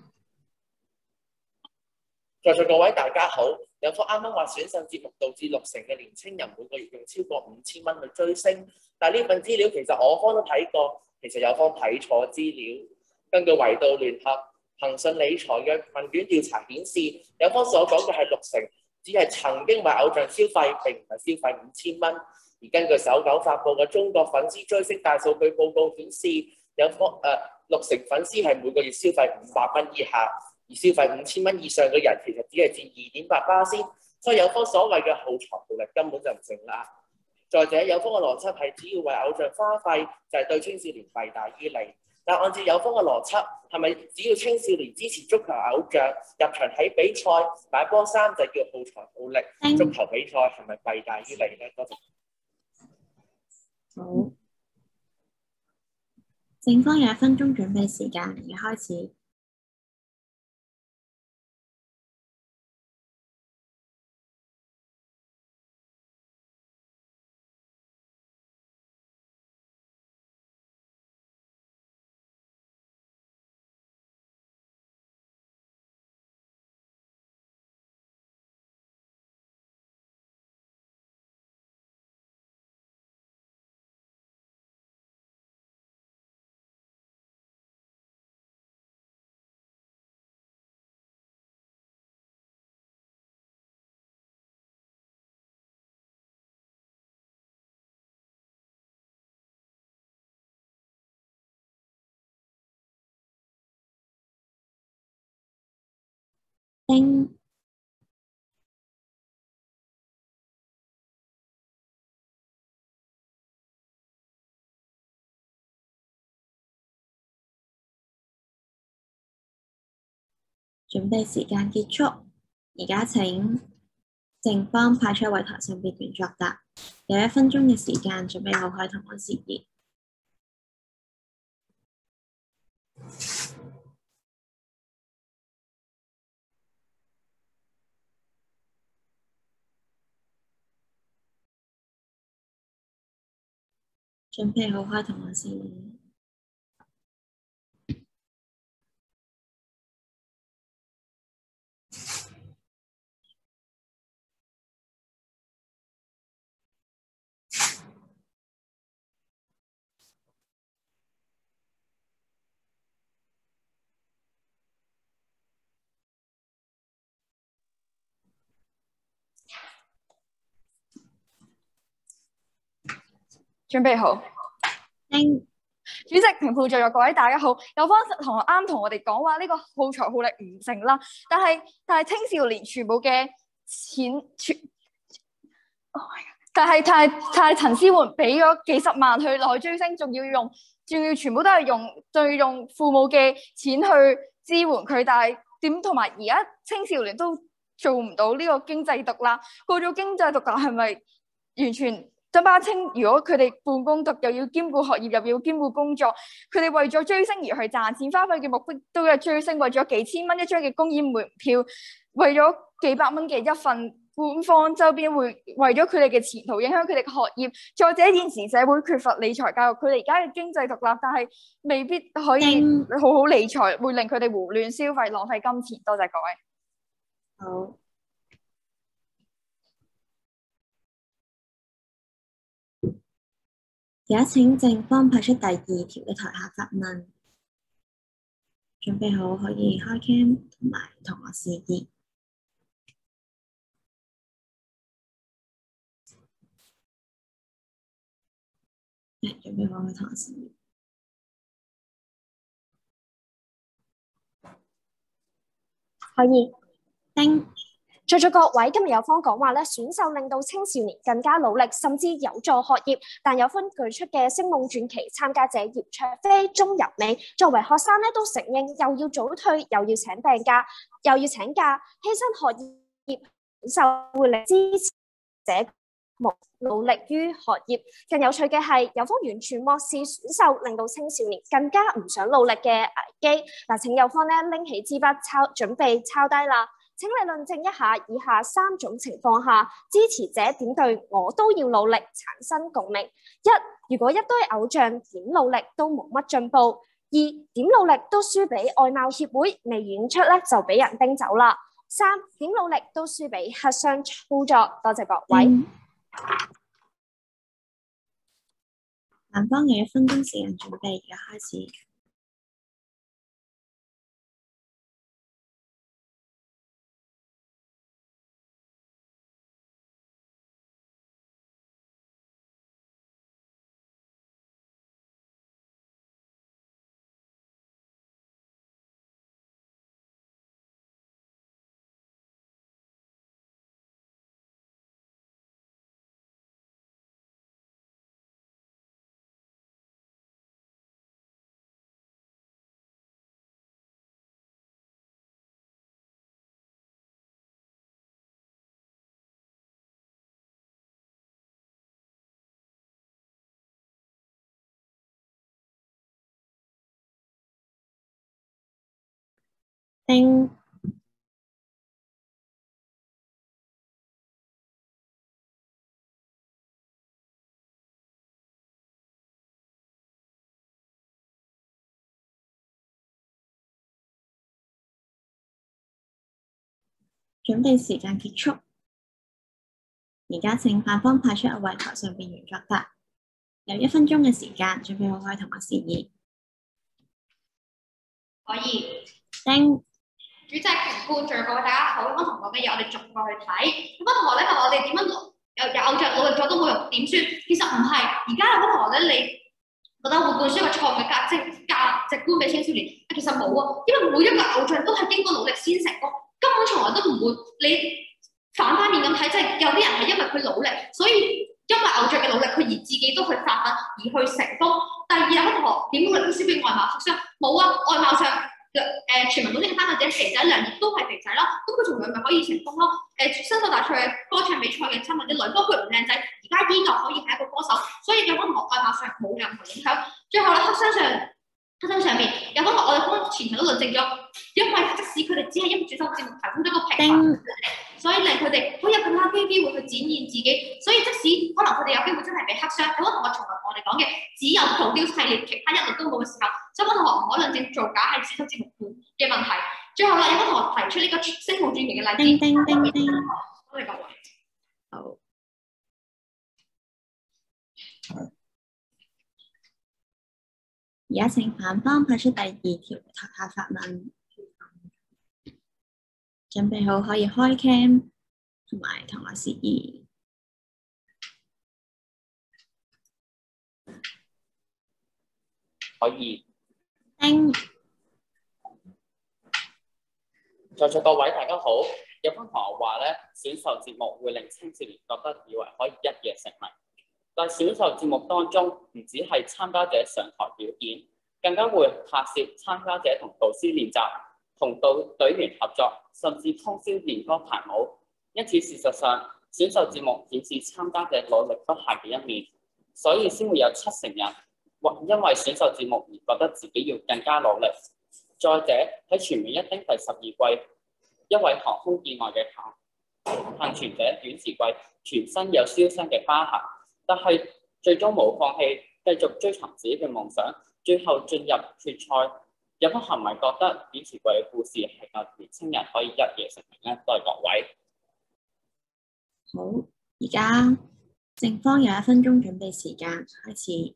在座各位大家好，有科啱啱話選秀節目導致六成嘅年青人每個月用超過五千蚊去追星，但係呢份資料其實我方都睇過，其實有方睇錯資料。根據維度聯合騰訊理財嘅問卷調查顯示，有方所講嘅係六成，只係曾經為偶像消費，並唔係消費五千蚊。而根據搜狗發布嘅中國粉絲追星大數據報告顯示，有方誒、呃、六成粉絲係每個月消費五百蚊以下。而消費五千蚊以上嘅人，其實只係佔二點八巴仙，所以有方所謂嘅耗財耗力根本就唔成立。再者，有方嘅邏輯係只要為偶像花費，就係、是、對青少年弊大於利。但按照有方嘅邏輯，係咪只要青少年支持足球偶像入場睇比賽買波衫就叫耗財耗力？嗯、足球比賽係咪弊大於利呢？多謝。 好，剩翻有一分鐘準備時間，而家開始。叮。準備時間結束，而家請正方派出一位台上別員作答，有一分鐘嘅時間，準備好可以同我示意。準備好可以同我示意。 準備好。 叮。 主席、評判在座各位大家好，有方同學啱同我哋講話呢個耗財耗力唔成啦，但係但係青少年全部嘅錢全，哦、但係但係但係陳思桓俾咗幾十萬去落去追星，仲要用仲要全部都係用對用父母嘅錢去支援佢，但係點同埋而家青少年都做唔到呢個經濟獨立，過咗經濟獨立係咪完全？張巴清，如果佢哋半工讀，又要兼顧學業，又要兼顧工作，佢哋為咗追星而去賺錢，花費嘅目的都係追星，為咗幾千蚊一張嘅公演門票，為咗幾百蚊嘅一份官方周邊，會為咗佢哋嘅前途，影響佢哋嘅學業。再者，現時社會缺乏理財教育，佢哋而家嘅經濟獨立，但係未必可以好好理財，會令佢哋胡亂消費，浪費金錢。多謝各位。 好。而家請正方派出第二條嘅台下發問，準備好可以開 cam 同埋同我示意。係，準備好去同我示意。 可以。 叮。 在座各位，今日有方講話咧，選秀令到青少年更加努力，甚至有助學業。但有分舉出嘅星夢傳奇參加者葉卓飛、鐘柔美，作為學生咧都承認又要早退，又要請病假，又要請假，犧牲學業，選秀會令支持者目努力於學業。更有趣嘅係，有方完全漠視選秀令到青少年更加唔想努力嘅危機。嗱，請有方咧拎起支筆抄，準備抄低啦。請你論證一下以下三種情況下，支持者點對我都要努力產生共鳴。一、如果一堆偶像點努力都冇乜進步；二、點努力都輸俾外貌協會，未演出咧就俾人叮走啦；三、點努力都輸俾黑箱操作。多謝各位。 嗯男方有一分鐘時間準備，而家開始。叮，準備時間結束。而家請反方派出一位台上辯員作答，有一分鐘嘅時間，準備好開同學示意。 可以。 叮。 主席、評判，仲有各位大家好，咁同學嘅嘢我哋逐個去睇。咁班同學咧問我哋點樣有有偶像努力咗都冇用，點算？其實唔係，而家有班同學咧，你覺得會灌輸一個錯誤嘅價值價值觀俾青少年，其實冇啊，因為每一個偶像都係經過努力先成功，根本從來都唔會你反翻面咁睇，即係有啲人係因為佢努力，所以因為偶像嘅努力，佢而自己都去發奮而去成功。第二有班同學點努力都輸俾外貌服裝，冇啊，外貌上。誒、呃、全民總嘅單或者肥仔梁亦都係肥仔啦，咁佢同樣咪可以成功咯。誒、呃、新秀大賽嘅歌唱比賽嘅親或者女，不過佢唔靚仔，而家依舊可以係一個歌手，所以有幫同學外貌上冇任何影響。最後咧，黑箱上黑箱上面有幫同學我哋剛前場都論證咗，因為即使佢哋只係因為選秀節目提供咗個平台，所以令佢哋可以有更加多機會去展現自己。所以即使可能佢哋有機會真係俾黑箱，有幫同學從來同我哋講嘅只有造雕系列，其他一律都冇嘅時候。所以班同學唔可能證造假係選秀節目嘅問題。最後啦，有班同學提出呢個聲夢傳奇嘅例子。叮叮叮叮。多謝各位。 好。而家請反方派出第二條台下發問，準備好可以開 cam 同埋同學示意。 可以。 叮。 在座各位大家好，有班同學話咧，選秀節目會令青少年覺得以為可以一夜成名，但選秀節目當中唔只係參加者上台表演，更加會拍攝參加者同導師練習，同隊隊員合作，甚至通宵練歌排舞。因此事實上，選秀節目顯示參加者努力不懈嘅一面，所以先會有七成人或因為選秀節目而覺得自己要更加努力。再者喺全面一丁第十二季，一位航空意外嘅幸幸存者短時季全身有燒傷嘅疤痕，但係最終冇放棄，繼續追尋自己嘅夢想，最後進入決賽。有乜係咪覺得短時季嘅故事係令年青人可以一夜成名咧？多謝各位。 好，而家正方有一分鐘準備時間，開始。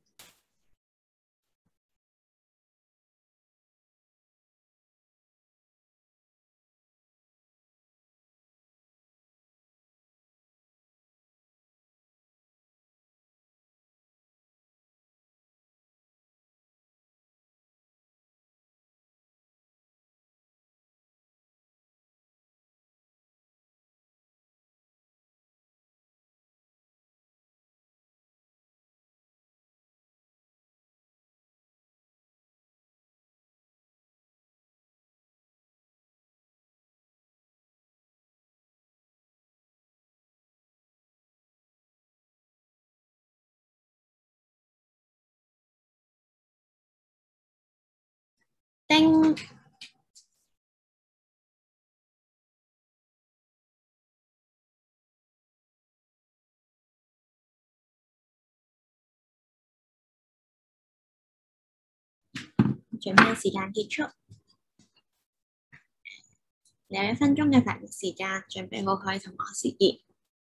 叮。準備時間結束，你有一分鐘嘅發言時間，準備好可以同我示意。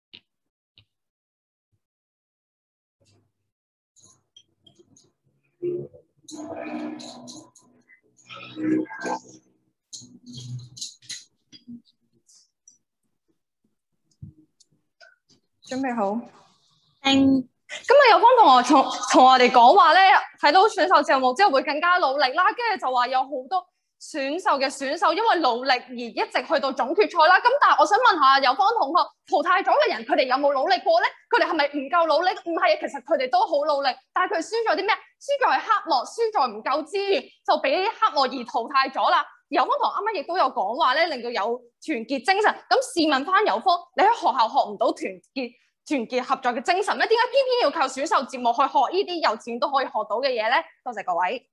準備好。 叮。 今日有方同學同同我哋講話咧，睇到選秀節目之後會更加努力啦，跟住就話有好多選秀嘅選手因為努力而一直去到總決賽啦。咁但係我想問下有方同學，淘汰咗嘅人佢哋有冇努力過咧？佢哋係咪唔夠努力？唔係，其實佢哋都好努力，但係佢輸咗啲咩？輸在黑幕，輸在唔夠資源，就俾黑幕而淘汰咗啦。有方同學啱啱亦都有講話咧，令到有團結精神。咁試問翻有方，你喺學校學唔到團結？團結合作嘅精神咧，點解偏偏要靠選秀節目去學呢啲幼稚園都可以學到嘅嘢咧？多謝各位。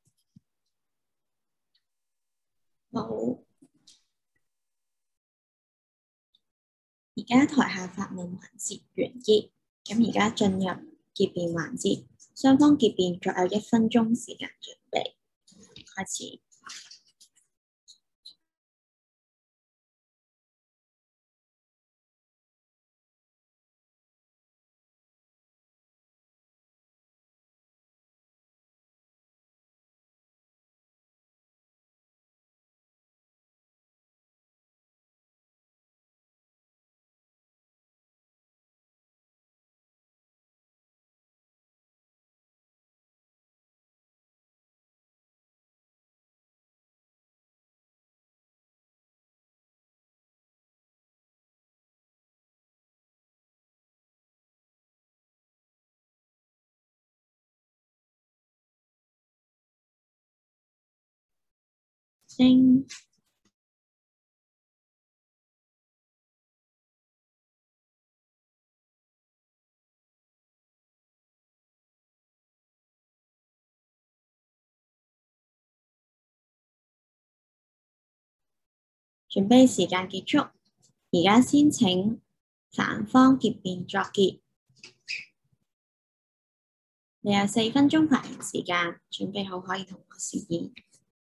好，而家台下發問環節完結，咁而家進入結辯環節，雙方結辯各有一分鐘時間準備，開始。叮。準備時間結束，而家先請反方結辯作結。你有四分鐘發言時間，準備好可以同我示意。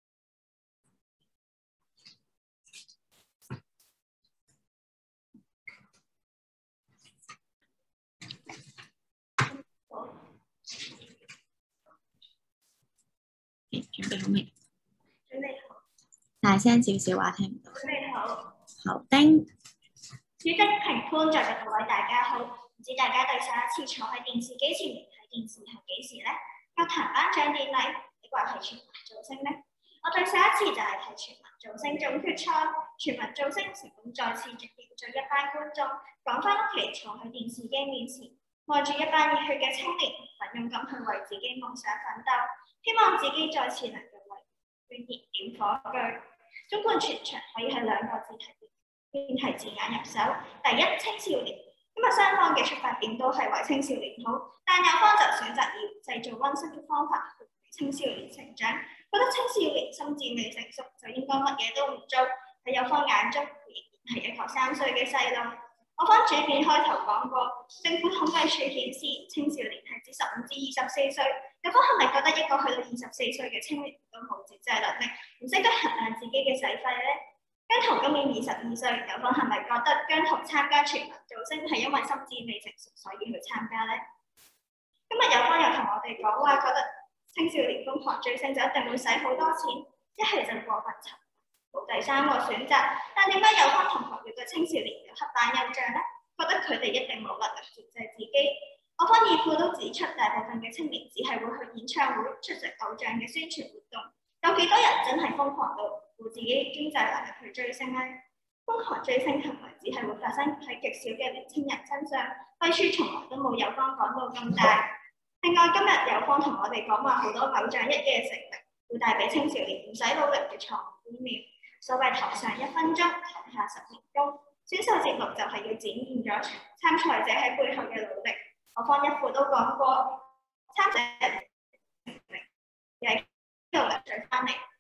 準備好未？ 準備好。 大聲少少話聽唔到。 準備好。 好，叮。 主席、評判在座各位大家好，唔知大家對上一次坐喺電視機前面睇電視係幾時呢？樂壇頒獎典禮，抑或係全民造星呢？我對上一次就係睇全民造星總決賽，全民造星成功再次凝聚一班觀眾，趕翻屋企坐喺電視機面前，望住一班熱血嘅青年，奮勇咁去為自己夢想奮鬥，希望自己再次能夠為捐燃點火炬。綜觀全場可以係兩個字提辯題字眼入手。第一，青少年。今日雙方嘅出發點都係為青少年好，但有方就選擇要製造溫室嘅方法去俾青少年成長，覺得青少年心智未成熟就應該乜嘢都唔做。喺有方眼中，佢仍然係一個三歲嘅細路。我方主辯開頭講過，政府統計處顯示青少年係指十五至二十四歲。有方係咪覺得一個去到二十四歲嘅青年都冇節制能力，唔識得衡量自己嘅使費呢？姜濤今年二十二歲，有方係咪覺得姜濤參加全民造星係因為心智未成熟，所以去參加呢？今日有方又同我哋講話，覺得青少年瘋狂追星就一定會使好多錢，一係就過分沉迷，冇第三個選擇。但點解有方同學要對青少年有刻板印象呢？覺得佢哋一定冇能力控制自己。我方義父都指出，大部分嘅青年只係會去演唱會、出席偶像嘅宣傳活動，有幾多人真係瘋狂到冇自己經濟能力去追星呢？瘋狂追星行為只係會發生喺極少嘅年輕人身上，弊處從來都冇有方講到咁大。另外，今日有方同我哋講話，好多偶像一夜成名，會帶俾青少年唔使努力嘅錯誤觀念。所謂台上一分鐘，台下十年功，選秀節目就係要展現咗參賽者喺背後嘅努力。我方一副都講過，參賽者成名又係努力追翻嚟，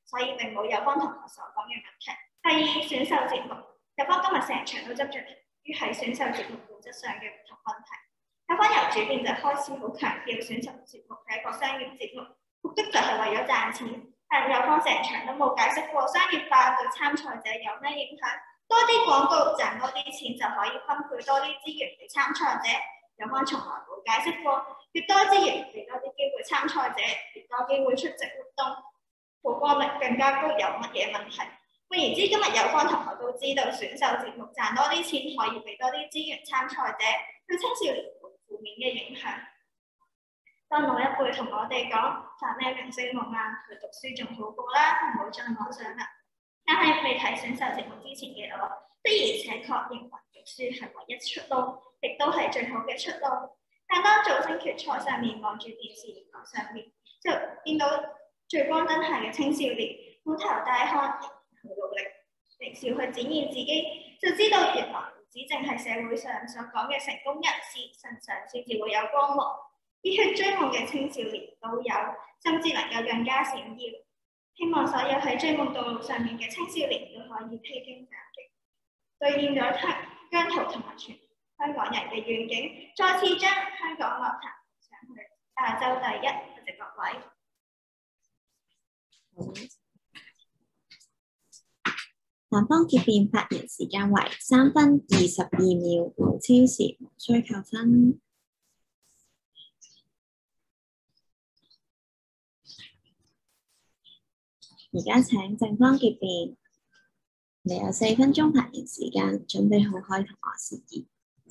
所以並冇有方同學所講嘅問題。第二，選秀節目，有方今日成場都執着於喺選秀節目本質上嘅唔同問題。有方由主編就開始好強調選秀節目係一個商業節目，目的就係為咗賺錢。但有方成場都冇解釋過商業化對參賽者有咩影響，多啲廣告賺多啲錢就可以分配多啲資源俾參賽者。有方從來冇解釋過，越多資源俾多啲機會參賽者，越多機會出席活動，曝光率更加高，有乜嘢問題？換言之，今日有方同學都知道選秀節目賺多啲錢可以俾多啲資源參賽者，對青少年冇負面嘅影響。當老一輩同我哋講發咩明星夢啊，佢讀書仲好過啦，唔好再妄想啦。但係未睇選秀節目之前嘅我，的而且確認為讀書係唯一出路，亦都係最好嘅出路。但當組星決賽上面望住電視熒幕上面，就見到聚光燈下嘅青少年滿頭大汗，好努力，微笑去展現自己，就知道原來唔止淨係社會上所講嘅成功人士身上先至會有光芒。熱血追夢嘅青少年都有，甚至能夠更加閃耀。希望所有喺追夢道路上面嘅青少年都可以披荊斬棘，兌現咗姜濤同埋全香港人嘅願景，再次將香港樂壇上去亞洲第一。多謝各位。 男方結辯發言時間為三分二十二秒，無超時，無需扣分。而家請正方結辯，你有四分鐘發言時間，準備好開同學示意。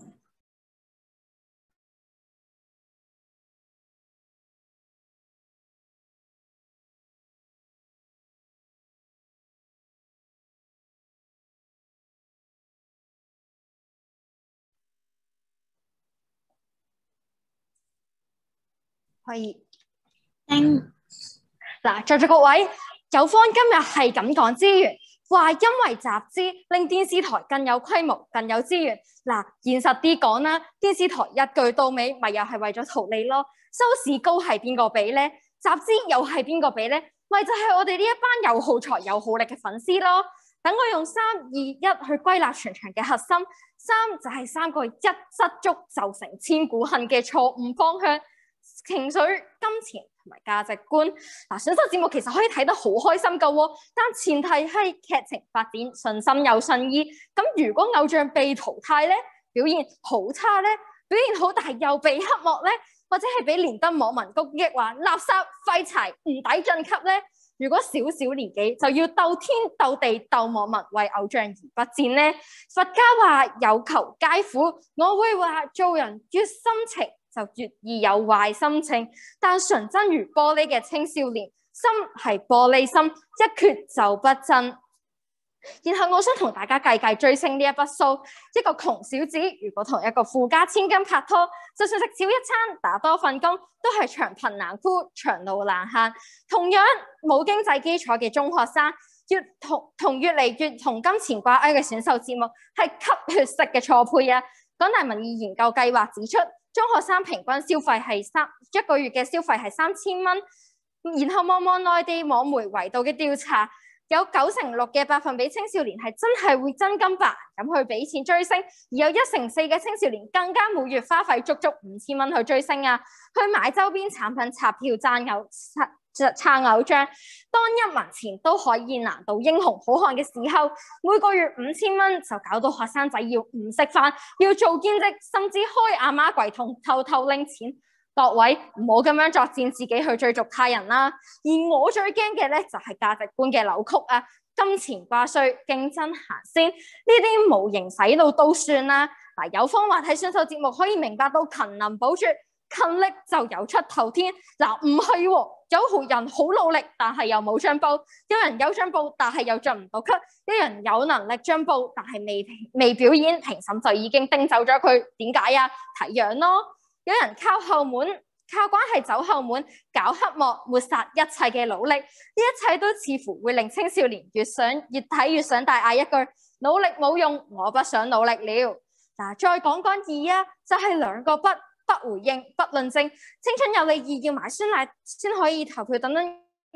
可以。 叮。 嗱，在座各位。有方今日係咁講資源，話因為集資令電視台更有規模、更有資源。嗱，現實啲講啦，電視台一句到尾，咪又係為咗圖利咯。收視高係邊個俾咧？集資又係邊個俾咧？咪就係、是、我哋呢一班有好才、有好力嘅粉絲咯。等我用三二一去歸納全場嘅核心，三就係三個一失足就成千古恨嘅錯誤方向，情緒、金錢同埋價值觀。嗱，選秀節目其實可以睇得好開心噶，但前提係劇情發展順心有順意。咁如果偶像被淘汰咧，表現好差咧，表現好但係又被黑幕咧，或者係俾連登網民攻擊話垃圾廢柴唔抵晉級咧，如果小小年紀就要鬥天鬥地鬥網民為偶像而不戰咧，佛家話有求皆苦，我會話做人越深情就越易有壞心情，但純真如玻璃嘅青少年心係玻璃心，一缺就不振。然後我想同大家計計追星呢一筆數，一個窮小子如果同一個富家千金拍拖，就算食少一餐打多份工，都係長貧難顧長路難行。同樣冇經濟基礎嘅中學生，越同同越嚟越同金錢掛鈎嘅選秀節目，係吸血式嘅錯配啊！港大民意研究計劃指出，中學生平均消費係三一個月嘅消費係三千蚊，然後望望內地網媒維度嘅調查，有九成六嘅百分比青少年係真係會真金白銀咁去俾錢追星，而有一成四嘅青少年更加每月花費足足五千蚊去追星啊，去買周邊產品、插票讚偶、撐偶像，當一文錢都可以難倒英雄好漢嘅時候，每個月五千蚊就搞到學生仔要唔食飯，要做兼職，甚至開阿媽櫃桶偷偷拎錢。各位唔好咁樣作踐自己去追逐他人啦。而我最驚嘅咧就係價值觀嘅扭曲啊，金錢掛帥，競爭行先，呢啲無形洗腦都算啦。嗱，有方話睇選秀節目可以明白到勤能補拙，勤力就有出頭天。嗱，唔係喎，有好人好努力，但係又冇進步；有人有進步，但係又進唔到級；有人有能力進步，但係未未表演，評審就已經叮走咗佢。點解啊？睇樣咯。有人靠後門、靠關係走後門，搞黑幕，抹殺一切嘅努力。呢一切都似乎會令青少年越想越睇越想大嗌一句：努力冇用，我不想努力了。嗱，再講講二啊，就係、是、兩個不不回應、不論證，青春有你二要買酸奶先可以投票等等嘅例。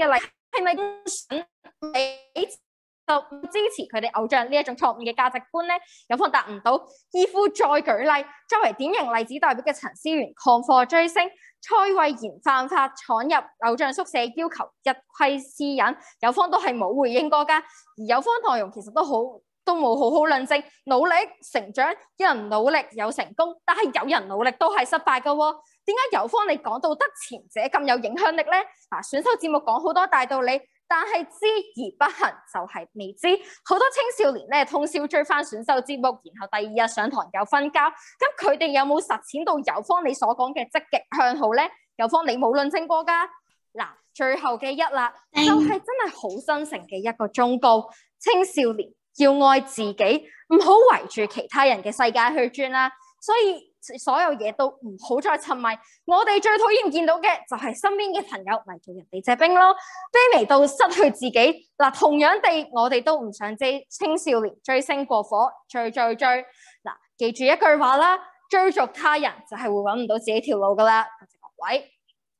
係咪想你就支持佢哋偶像呢一種錯誤嘅價值觀咧？有方答唔到。義父再舉例，作為典型例子代表嘅陳思源曠課追星，蔡慧妍犯法闖入偶像宿舍要求一窺私隱，有方都係冇回應過㗎。而有方內容其實都好都冇好好論證，努力成長，有人努力有成功，但係有人努力都係失敗㗎喎。點解有方你講到得前者咁有影響力咧？嗱，選秀節目講好多大道理，但係知而不行就係未知。好多青少年咧通宵追翻選秀節目，然後第二日上堂又瞓覺。咁佢哋有冇實踐到有方你所講嘅積極向好咧？有方你冇論證過㗎。嗱，最後嘅一啦，就係、是、真係好真誠嘅一個忠告：青少年要愛自己，唔好圍住其他人嘅世界去轉啦。所以所有嘢都唔好再沉迷。我哋最討厭見到嘅就係身邊嘅朋友咪做人哋隻兵咯，卑微到失去自己。嗱，同樣地，我哋都唔想追青少年追星過火，追追追。嗱，記住一句話啦，追逐他人就係會揾唔到自己條路噶啦。多謝各位。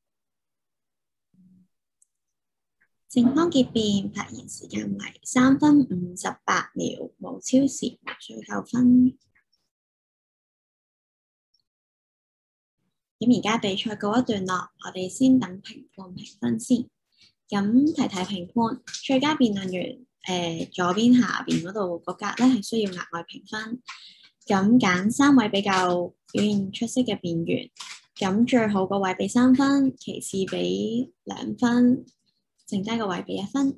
正方結辯發言時間為三分五十八秒，無超時，無最後分。咁而家比賽告一段落，我哋先等評判評分先。咁提提評判，最佳辯論員誒、呃、左邊下邊嗰度個格咧係需要額外評分。咁揀三位比較表現出色嘅辯員，咁最好個位俾三分，其次俾兩分，剩低個位俾一分。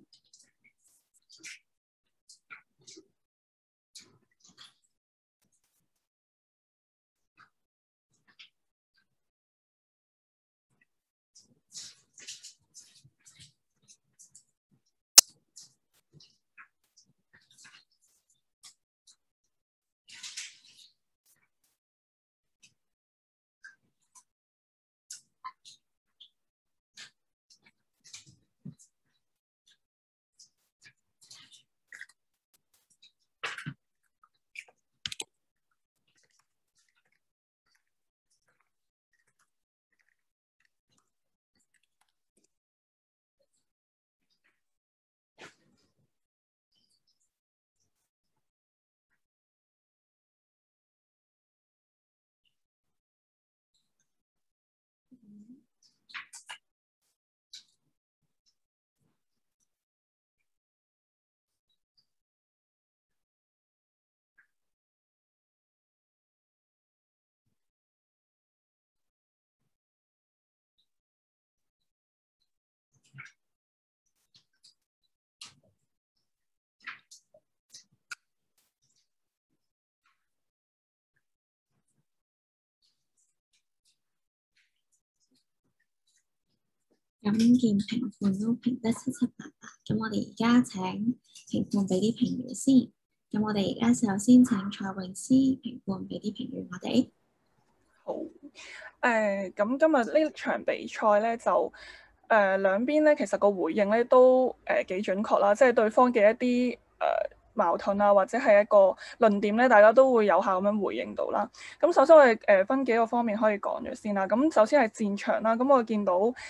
咁見評判都評得七七八八，咁我哋而家請評判俾啲評語先。咁我哋而家首先請蔡詠詩評判俾啲評語我哋。 好，誒、呃，咁今日呢場比賽咧就誒、呃、兩邊咧其實個回應咧都誒幾、呃、準確啦，即係對方嘅一啲誒、呃、矛盾啊或者係一個論點咧，大家都會有效咁樣回應到啦。咁首先我哋誒、呃、分幾個方面可以講咗先啦。咁首先係戰場啦，咁我見到誒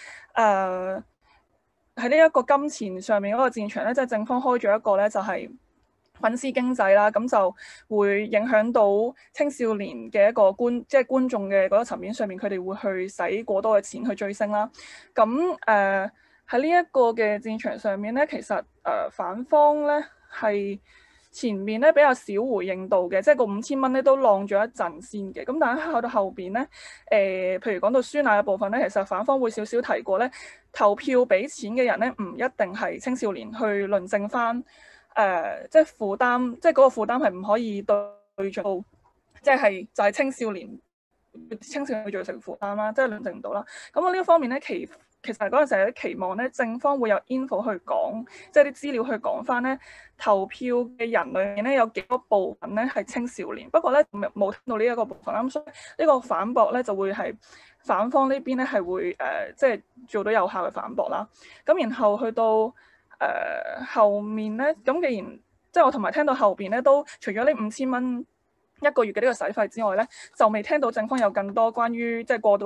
喺呢一個金錢上面嗰個戰場咧，即係正方開咗一個咧就係、是。粉絲經濟啦，咁就會影響到青少年嘅一個觀，即係觀眾嘅嗰個層面上面，佢哋會去使過多嘅錢去追星啦。咁誒喺呢一個嘅戰場上面咧，其實誒、呃、反方咧係前面咧比較少回應到嘅，即係個五千蚊咧都浪咗一陣先嘅。咁但係去到後邊咧，誒、呃、譬如講到輸奶嘅部分咧，其實反方會少少提過咧，投票俾錢嘅人咧唔一定係青少年，去論證翻。誒、呃，即係負擔，即係嗰個負擔係唔可以對象到，即係就係青少年，青少年去造成負擔啦，即係論證唔到啦。咁我呢一方面咧，其其實嗰陣時有啲期望咧，正方會有 info 去講，即係啲資料去講翻咧，投票嘅人裏面咧有幾多部分咧係青少年。不過咧冇聽到呢一個部分啦，咁所以呢個反駁咧就會係反方呢邊咧係會誒、呃，即係做到有效嘅反駁啦。咁然後去到。誒、呃、後面咧，咁既然即係我同埋聽到後邊咧，都除咗呢五千蚊一個月嘅呢個使費之外咧，就未聽到正方有更多關於即係過渡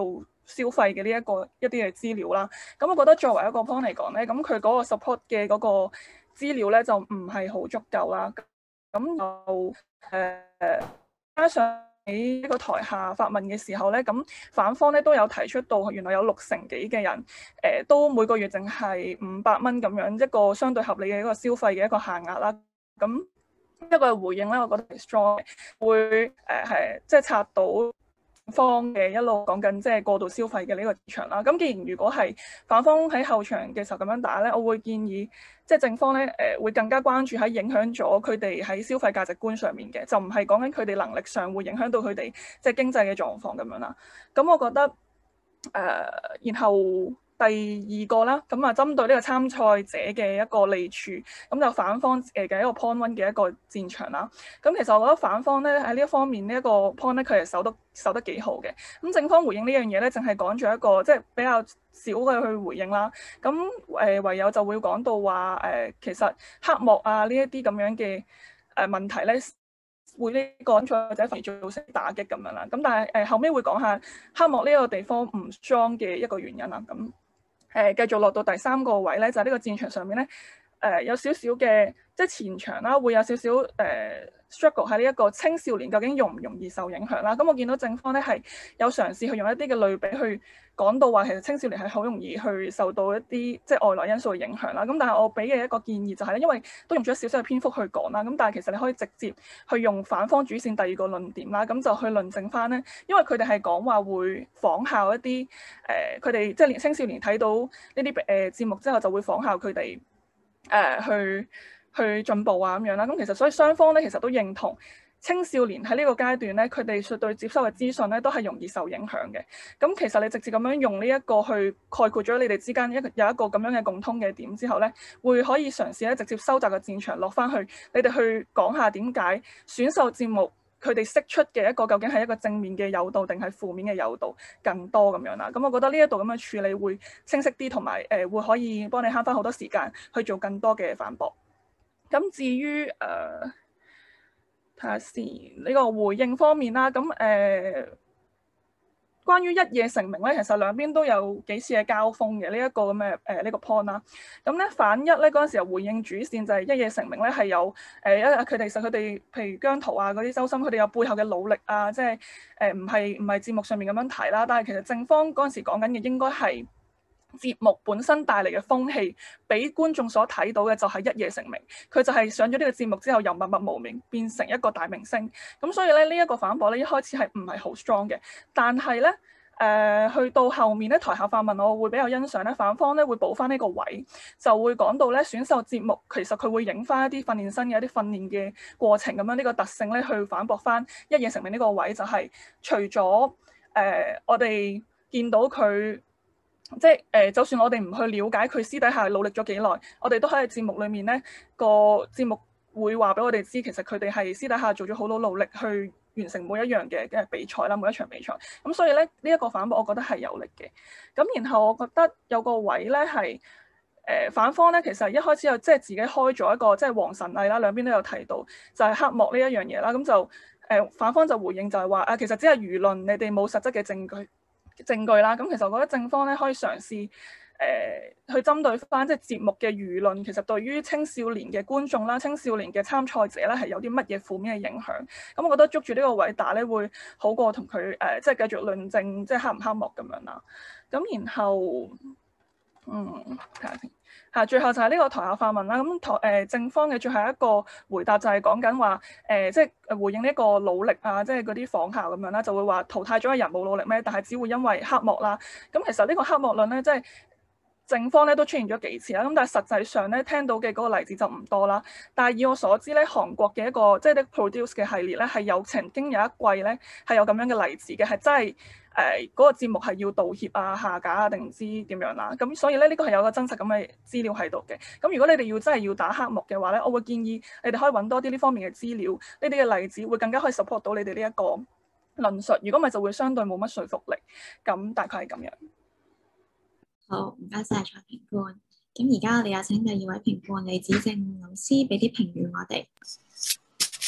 消費嘅呢一個一啲嘅資料啦。咁我覺得作為一個 point 嚟講咧，咁佢嗰個 support 嘅嗰個資料咧就唔係好足夠啦。咁就誒加上喺一個台下發問嘅時候咧，咁反方咧都有提出到原來有六成幾嘅人誒、呃、都每個月淨係五百蚊咁樣一個相對合理嘅一個消費嘅一個限額啦。咁一個回應咧，我覺得係 strong， 會誒係即係拆到方嘅一路講緊即係過度消費嘅呢個場啦。咁既然如果係反方喺後場嘅時候咁樣打咧，我會建議即係正方咧誒會更加關注喺影響咗佢哋喺消費價值觀上面嘅，就唔係講緊佢哋能力上會影響到佢哋即係經濟嘅狀況咁樣啦。咁我覺得誒、呃，然後第二個啦，咁啊針對呢個參賽者嘅一個利處，咁就反方誒嘅一個 point one 嘅一個戰場啦。咁其實我覺得反方咧喺呢一方面呢一個 point 咧，佢係守得守得幾好嘅。咁正方回應呢樣嘢咧，淨係講咗一個即係比較少嘅去回應啦。咁誒唯有就會講到話誒，其實黑幕啊呢一啲咁樣嘅誒問題咧，會呢個參賽者反而造成打擊咁樣啦。咁但係誒後尾會講下黑幕呢個地方唔 strong 嘅一個原因啦。咁誒繼續落到第三個位咧，就係、是、呢個戰場上面咧，誒、呃、有少少嘅即係前場啦，會有少少誒 struggle 喺呢一個青少年究竟容唔容易受影響啦。咁我見到正方咧係有嘗試去用一啲嘅類比去講到話，其實青少年係好容易去受到一啲即係外來因素嘅影響啦。咁但係我俾嘅一個建議就係咧，因為都用咗少少嘅篇幅去講啦。咁但係其實你可以直接去用反方主線第二個論點啦，咁就去論證翻咧。因為佢哋係講話會仿效一啲誒，佢哋即係青少年睇到呢啲誒節目之後就會仿效佢哋誒去去進步啊咁樣啦。咁其實所以雙方咧其實都認同。青少年喺呢個階段咧，佢哋絕對接收嘅資訊咧都係容易受影響嘅。咁其實你直接咁樣用呢一個去概括咗你哋之間一個有一個咁樣嘅共通嘅點之後咧，會可以嘗試咧直接收窄個戰場落翻去，你哋去講下點解選秀節目佢哋釋出嘅一個究竟係一個正面嘅誘導定係負面嘅誘導更多咁樣啦。咁我覺得呢一度咁樣處理會清晰啲，同埋誒會可以幫你慳翻好多時間去做更多嘅反駁。咁至於誒，呃睇下先呢個回應方面啦，咁誒、呃、關於一夜成名咧，其實兩邊都有幾次嘅交鋒嘅呢一個咁嘅誒呢個 point 啦。咁咧反一咧嗰陣時候回應主線就係一夜成名咧係有誒一佢哋其實佢哋譬如姜濤啊嗰啲周深佢哋有背後嘅努力啊，即係誒唔係唔係節目上面咁樣提啦，但係其實正方嗰陣時講緊嘅應該係節目本身帶嚟嘅風氣，俾觀眾所睇到嘅就係一夜成名。佢就係上咗呢個節目之後，由默默無名變成一個大明星。咁所以咧，呢、這、一個反駁咧，一開始係唔係好 strong 嘅。但係咧，誒、呃、去到後面咧，台下發問，我會比較欣賞咧，反方咧會補翻呢個位，就會講到咧選秀節目其實佢會影翻一啲訓練生嘅一啲訓練嘅過程咁樣呢個特性咧，去反駁翻一夜成名呢個位，就係、是、除咗誒、呃、我哋見到佢。即係誒、呃，就算我哋唔去了解佢私底下努力咗幾耐，我哋都喺節目裏面咧，個節目會話俾我哋知，其實佢哋係私底下做咗好多努力去完成每一樣嘅嘅比賽啦，每一場比賽。咁所以咧，呢、這、一個反駁，我覺得係有力嘅。咁然後我覺得有個位咧係誒反方咧，其實一開始又即係自己開咗一個即係黃神例啦，兩邊都有提到就係、是、黑幕呢一樣嘢啦。咁就誒、呃、反方就回應就係話啊，其實只係輿論，你哋冇實質嘅證據。證據啦，咁其實我覺得正方咧可以嘗試誒、呃、去針對翻即係節目嘅輿論，其實對於青少年嘅觀眾啦、青少年嘅參賽者咧係有啲乜嘢負面嘅影響。咁我覺得捉住呢個位打咧會好過同佢誒即係繼續論證即係黑唔黑幕咁樣啦。咁然後嗯睇下先。嚇，最後就係呢個台下發問啦。咁台誒正方嘅最後一個回答就係講緊話誒，即係回應呢個努力啊，即係嗰啲仿效咁樣啦，就會話淘汰咗嘅人冇努力咩？但係只會因為黑幕啦。咁其實呢個黑幕論咧，即係正方咧都出現咗幾次啦。咁但係實際上咧聽到嘅嗰個例子就唔多啦。但係以我所知咧，韓國嘅一個即係啲 produce 嘅系列咧，係有曾經有一季咧係有咁樣嘅例子嘅，係真係。誒嗰、呃那個節目係要道歉啊、下架啊定唔知點樣啦，咁所以咧呢、這個係有個真實咁嘅資料喺度嘅。咁如果你哋要真係要打黑幕嘅話咧，我會建議你哋可以揾多啲呢方面嘅資料，呢啲嘅例子會更加可以 support 到你哋呢一個論述。如果唔係就會相對冇乜說服力。咁大概係咁樣。 好，唔該晒蔡評判。咁而家我哋有請第二位評判李子正老師俾啲評語我哋。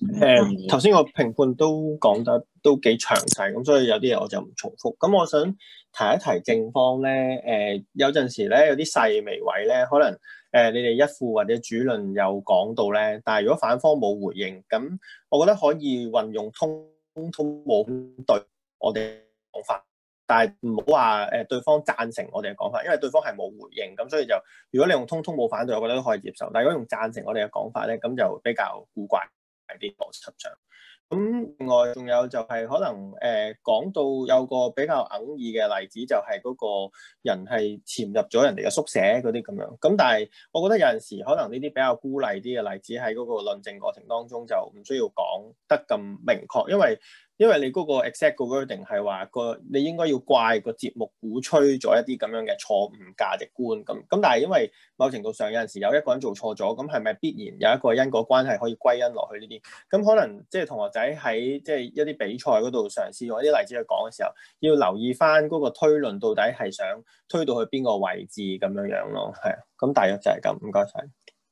誒頭先個評判都講得都幾詳細，咁所以有啲嘢我就唔重複。咁我想提一提正方咧，誒、呃、有陣時咧有啲細微位咧，可能誒、呃、你哋一副或者主論有講到咧，但係如果反方冇回應，咁我覺得可以運用通通冇對我哋講法。但係唔好話誒對方贊成我哋嘅講法，因為對方係冇回應，咁所以就如果你用通通冇反對，我覺得都可以接受。但係如果用贊成我哋嘅講法咧，咁就比較古怪啲邏輯上。咁另外仲有就係可能誒、呃、講到有個比較哽耳嘅例子，就係嗰個人係潛入咗人哋嘅宿舍嗰啲咁樣。咁但係我覺得有陣時可能呢啲比較孤立啲嘅例子喺嗰個論證過程當中就唔需要講得咁明確，因為因為你嗰個 exact wording 係話個你應該要怪個節目鼓吹咗一啲咁樣嘅錯誤價值觀咁咁，但係因為某程度上有陣時有一個人做錯咗，咁係咪必然有一個因果關係可以歸因落去呢啲？咁可能即係同學仔喺即係一啲比賽嗰度嘗試用一啲例子去講嘅時候，要留意翻嗰個推論到底係想推到去邊個位置咁樣樣咯，係啊，咁大約就係咁，唔該晒。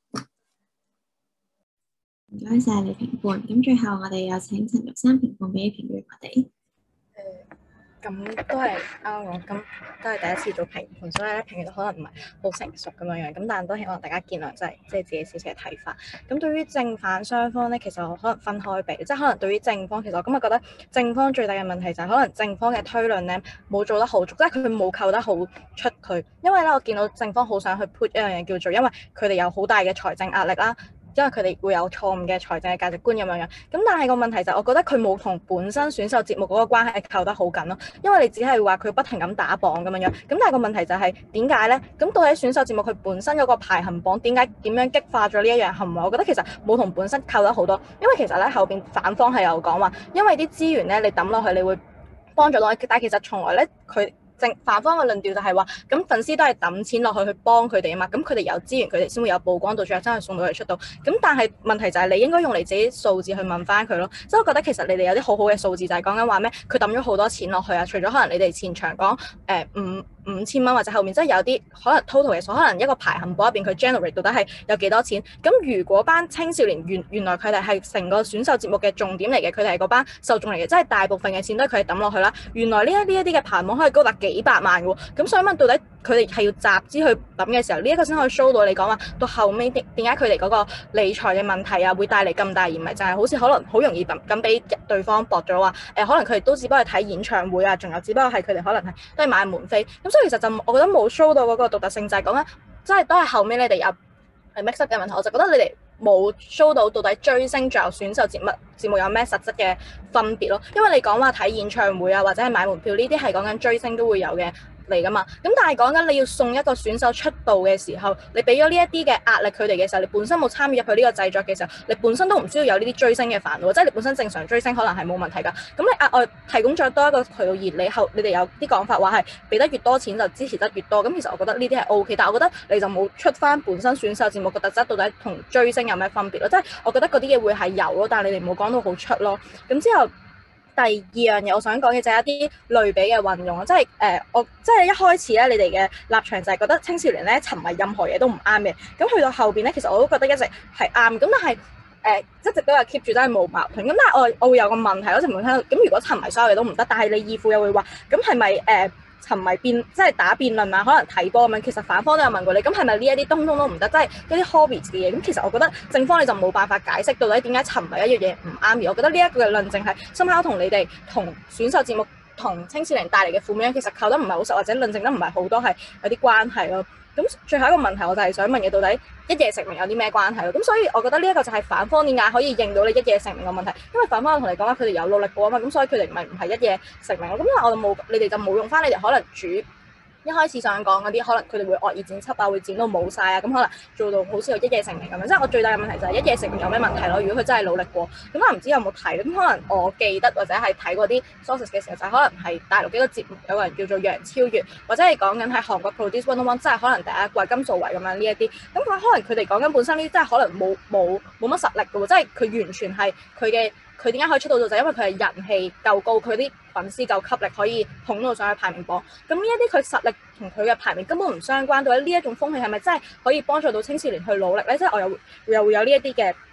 唔該晒你評判，咁最後我哋有請陳玉珊評判俾評語我哋。 誒，咁都係啱啱講，咁都係第一次做評判，所以咧評語可能唔係好成熟咁樣樣，咁但係都希望大家見諒，即係即係自己少少嘅睇法。咁對於正反雙方咧，其實我可能分開比，即係可能對於正方，其實我今日覺得正方最大嘅問題就係可能正方嘅推論咧冇做得好足，即係佢冇扣得好出佢。因為咧我見到正方好想去 put 一樣嘢叫做，因為佢哋有好大嘅財政壓力啦。因為佢哋會有錯誤嘅財政嘅價值觀咁樣樣，咁但係個問題就係我覺得佢冇同本身選秀節目嗰個關係扣得好緊咯，因為你只係話佢不停咁打榜咁樣樣，咁但係個問題就係點解咧？咁到底選秀節目佢本身嗰個排行榜點解點樣激化咗呢一樣行為？我覺得其實冇同本身扣得好多，因為其實咧後邊反方係有講話，因為啲資源咧你抌落去，你會幫助到，但係其實從來咧佢。正反方嘅論調就係話，咁粉絲都係抌錢落去去幫佢哋啊嘛，咁佢哋有資源，佢哋先會有曝光度，最後真係送到佢出道。咁但係問題就係你應該用你自己數字去問翻佢咯。即係我覺得其實你哋有啲好好嘅數字，就係講緊話咩？佢抌咗好多錢落去啊！除咗可能你哋前場講誒五五千蚊，或者後面即係有啲可能 total 嘅數，可能一個排行榜入邊佢 generate 到底係有幾多錢？咁如果班青少年原原來佢哋係成個選秀節目嘅重點嚟嘅，佢哋係嗰班受眾嚟嘅，即係大部分嘅錢都係佢哋抌落去啦。原來呢一呢一啲嘅排行榜可以高達幾百萬嘅喎，咁所以問到底佢哋係要集資去抌嘅時候，呢、這、一個先可以 show 到你講話到後尾點點解佢哋嗰個理財嘅問題啊會帶嚟咁大，而唔係就係好似可能好容易咁咁俾對方駁咗話誒，可能佢哋都只不過係睇演唱會啊，仲有只不過係佢哋可能係都係買門飛，咁所以其實就我覺得冇 show 到嗰個獨特性，就係講緊即係都係後尾你哋有係 mix up 嘅問題，我就覺得你哋冇 show 到到底追星仲有選秀節目節目有咩實質嘅分別咯，因為你講話睇演唱會啊或者係買門票呢啲係講緊追星都會有嘅嚟噶嘛，咁但係講緊你要送一個選手出道嘅時候，你俾咗呢一啲嘅壓力佢哋嘅時候，你本身冇參與入去呢個製作嘅時候，你本身都唔需要有呢啲追星嘅煩惱，即係你本身正常追星可能係冇問題㗎。咁你額外提供咗多一個渠道，而你後你哋有啲講法話係俾得越多錢就支持得越多，咁其實我覺得呢啲係 O K， 但係我覺得你就冇出翻本身選秀節目嘅特質，到底同追星有咩分別咯？即係我覺得嗰啲嘢會係有咯，但係你哋冇講到好出咯。咁之後。第二樣嘢我想講嘅就係一啲類比嘅運用啊，即係誒、呃、我即係一開始咧，你哋嘅立場就係覺得青少年咧沉迷任何嘢都唔啱嘅，咁去到後邊咧，其實我都覺得一直係啱，咁但係誒、呃、一直都有 keep 住都係冇矛盾，咁但係我我會有個問題，我就唔會聽到，咁如果沉迷所有嘢都唔得，但係你義父又會話，咁係咪誒沉迷辯即係打辯論啊，可能睇波咁樣，其實反方都有問過你，咁係咪呢一啲通通都唔得，即係一啲 hobbies 嘅嘢？咁其實我覺得正方你就冇辦法解釋到底點解沉迷一樣嘢唔啱，而我覺得呢一個嘅論證係深刻同你哋同選秀節目同青少年帶嚟嘅負面，其實扣得唔係好實，或者論證得唔係好多係有啲關係咯。咁最後一個問題我就係想問嘅，到底一夜成名有啲咩關係咯？咁所以我覺得呢一個就係反方點解可以認到你一夜成名嘅問題，因為反方我同你講話佢哋有努力過啊嘛，咁所以佢哋唔係唔係一夜成名咯。咁我就冇，你哋就冇用翻你哋可能主一開始想講嗰啲，可能佢哋會惡意剪輯啊，會剪到冇晒啊，咁可能做到好似有一夜成名咁樣。即係我最大嘅問題就係一夜成名有咩問題咯？如果佢真係努力過，咁我唔知有冇睇，咁可能我記得或者係睇過啲 sources 嘅時候，就係可能係大陸幾個節目有個人叫做楊超越，或者係講緊喺韓國 Produce one oh one，即係可能第一季金素慧咁樣呢一啲，咁佢可能佢哋講緊本身呢啲，真係可能冇冇冇乜實力嘅喎，即係佢完全係佢嘅。佢點解可以出道到就係因為佢係人氣夠高，佢啲粉絲夠吸力，可以捧到上去排名榜。咁呢一啲佢實力同佢嘅排名根本唔相關，到底呢一種風氣係咪真係可以幫助到青少年去努力咧？即係我又又會有呢一啲嘅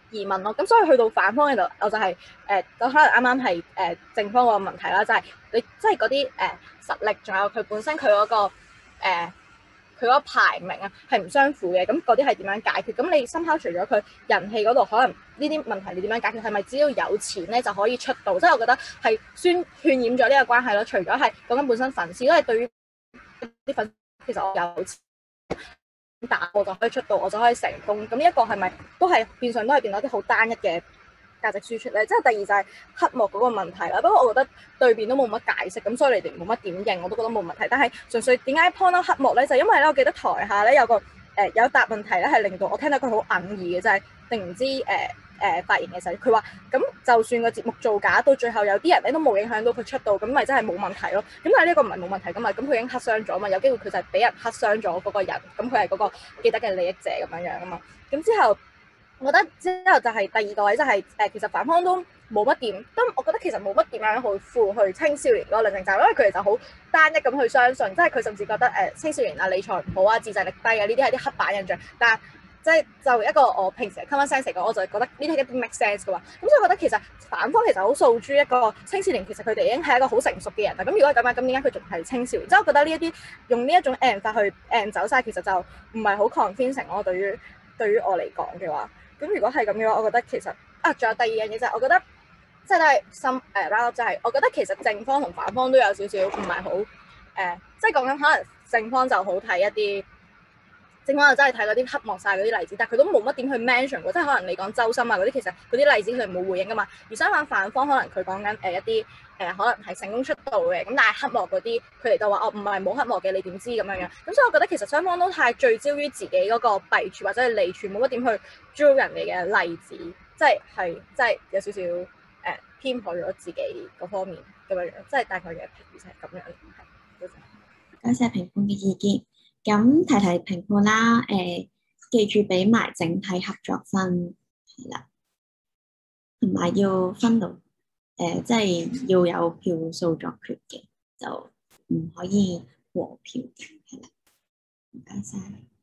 疑問咯。咁所以去到反方嘅度，我就係、是、誒、呃，可能啱啱係誒正方個問題啦，就係、是、你即係嗰啲誒實力，仲有佢本身佢嗰、那個誒佢嗰個排名啊，係唔相符嘅。咁嗰啲係點樣解決？咁你深刻除咗佢人氣嗰度，可能呢啲問題你點樣解決？係咪只要有錢咧就可以出道？即係我覺得係渲渲染咗呢個關係咯。除咗係講緊本身粉絲，都係對於啲粉絲，其實我有錢打我就可以出道，我就可以成功。咁呢一個係咪都係變相都係變到啲好單一嘅價值輸出咧？即係第二就係黑幕嗰個問題啦。不過我覺得對面都冇乜解釋，咁所以你哋冇乜點認，我都覺得冇問題。但係純粹點解 point 到黑幕咧？就因為咧，我記得台下咧有個誒、呃、有一答問題咧，係令到我聽到佢好哽耳嘅，就係、是、定唔知誒。呃誒、呃、發言嘅時候，佢話咁就算個節目造假，到最後有啲人咧都冇影響到佢出道，咁咪真係冇問題咯。咁但係呢個唔係冇問題噶嘛，咁佢已經黑傷咗嘛，有機會佢就係俾人黑傷咗嗰個人，咁佢係嗰個既得嘅利益者咁樣樣啊嘛。咁之後，我覺得之後就係第二個位就係、是、誒、呃，其實反方都冇乜點，都我覺得其實冇乜點樣去負去青少年嗰個論證，就因為佢哋就好單一咁去相信，即係佢甚至覺得誒、呃、青少年啊理財唔好啊，自制力低啊，呢啲係啲刻板印象，但係。即係就一個我平時 common sense 嚟講，我就覺得呢啲係一啲 make sense 嘅話，咁所以我覺得其實反方其實好訴諸一個青少年，其實佢哋已經係一個好成熟嘅人啦。咁如果係咁樣，咁點解佢仲係青少年？即係我覺得呢一啲用呢一種 end 法去 end 走晒，其實就唔係好 convincing 咯。對於對於我嚟講嘅話，咁如果係咁嘅話，我覺得其實啊，仲有第二樣嘢就係我覺得即係都係深誒 round 就係我覺得其實正方同反方都有少少唔係好誒，即係講緊可能正方就好睇一啲。正方就真係睇嗰啲黑幕晒嗰啲例子，但係佢都冇乜點去 mention 過，即係可能你講周深啊嗰啲，其實嗰啲例子佢哋冇回應噶嘛。而相反反方可能佢講緊誒一啲誒、呃、可能係成功出道嘅，咁但係黑幕嗰啲佢哋就話哦唔係冇黑幕嘅，你點知咁樣樣？咁所以我覺得其實雙方都太聚焦於自己嗰個弊處或者係利處，冇乜點去 draw 人哋嘅例子，即係係即係有少少誒、呃、偏頗咗自己嗰方面咁樣樣，即係大概嘅評語係咁樣。係，多謝。 多謝評判嘅意見。咁提提評判啦，誒、呃，記住俾埋整體合作分係啦，同埋要分到誒、呃，即係要有票數作決嘅，就唔可以和票嘅，係啦，唔該晒。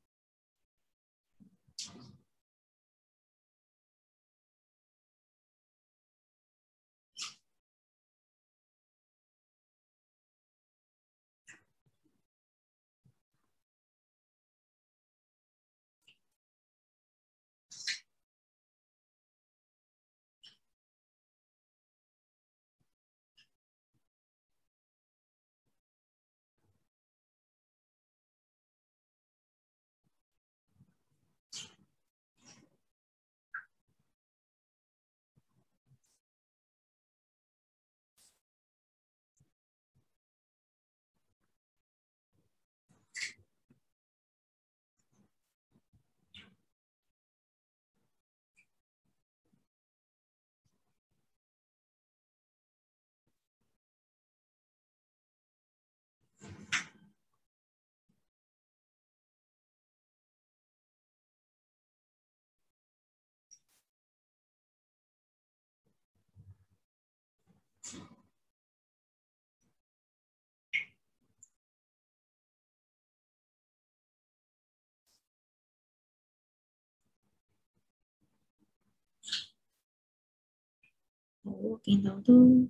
好，見到都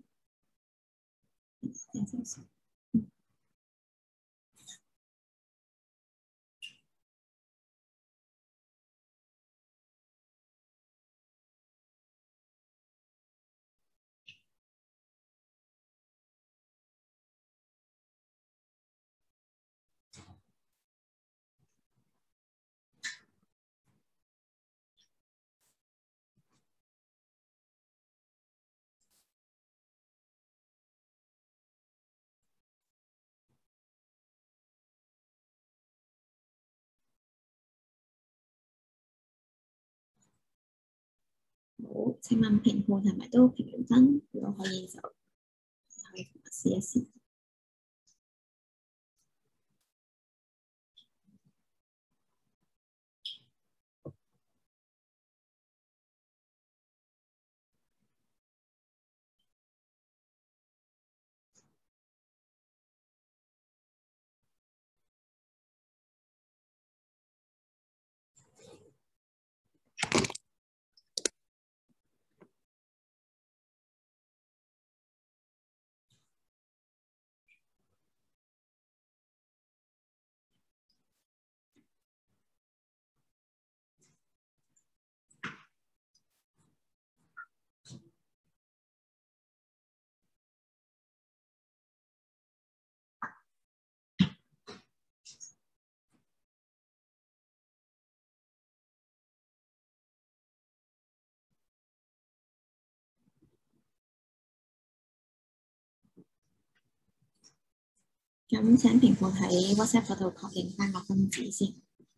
好，請問評判係咪都評完分？如果可以就可以同我試一試。 咁請評判喺 WhatsApp 嗰度確認翻個分子先。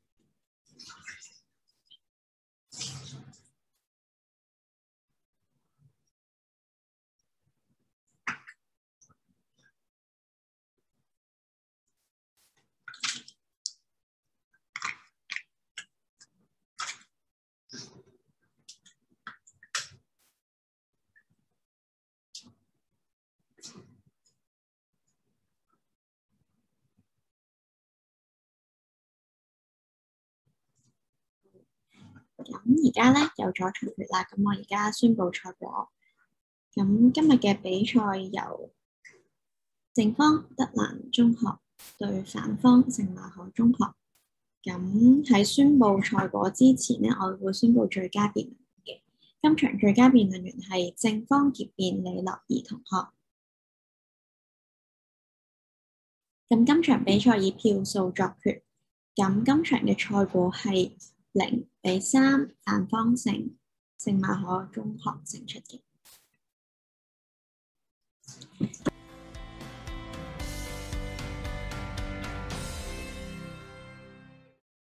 咁而家咧有咗裁決啦，咁我而家宣布賽果。咁今日嘅比賽由正方德蘭中學對反方聖馬可中學。咁喺宣布賽果之前咧，我會宣布最佳辯論嘅。今場最佳辯論員係正方結辯李樂儀同學。咁今場比賽以票數作決。咁今場嘅賽果係零比三，反方勝聖馬可中學勝出嘅。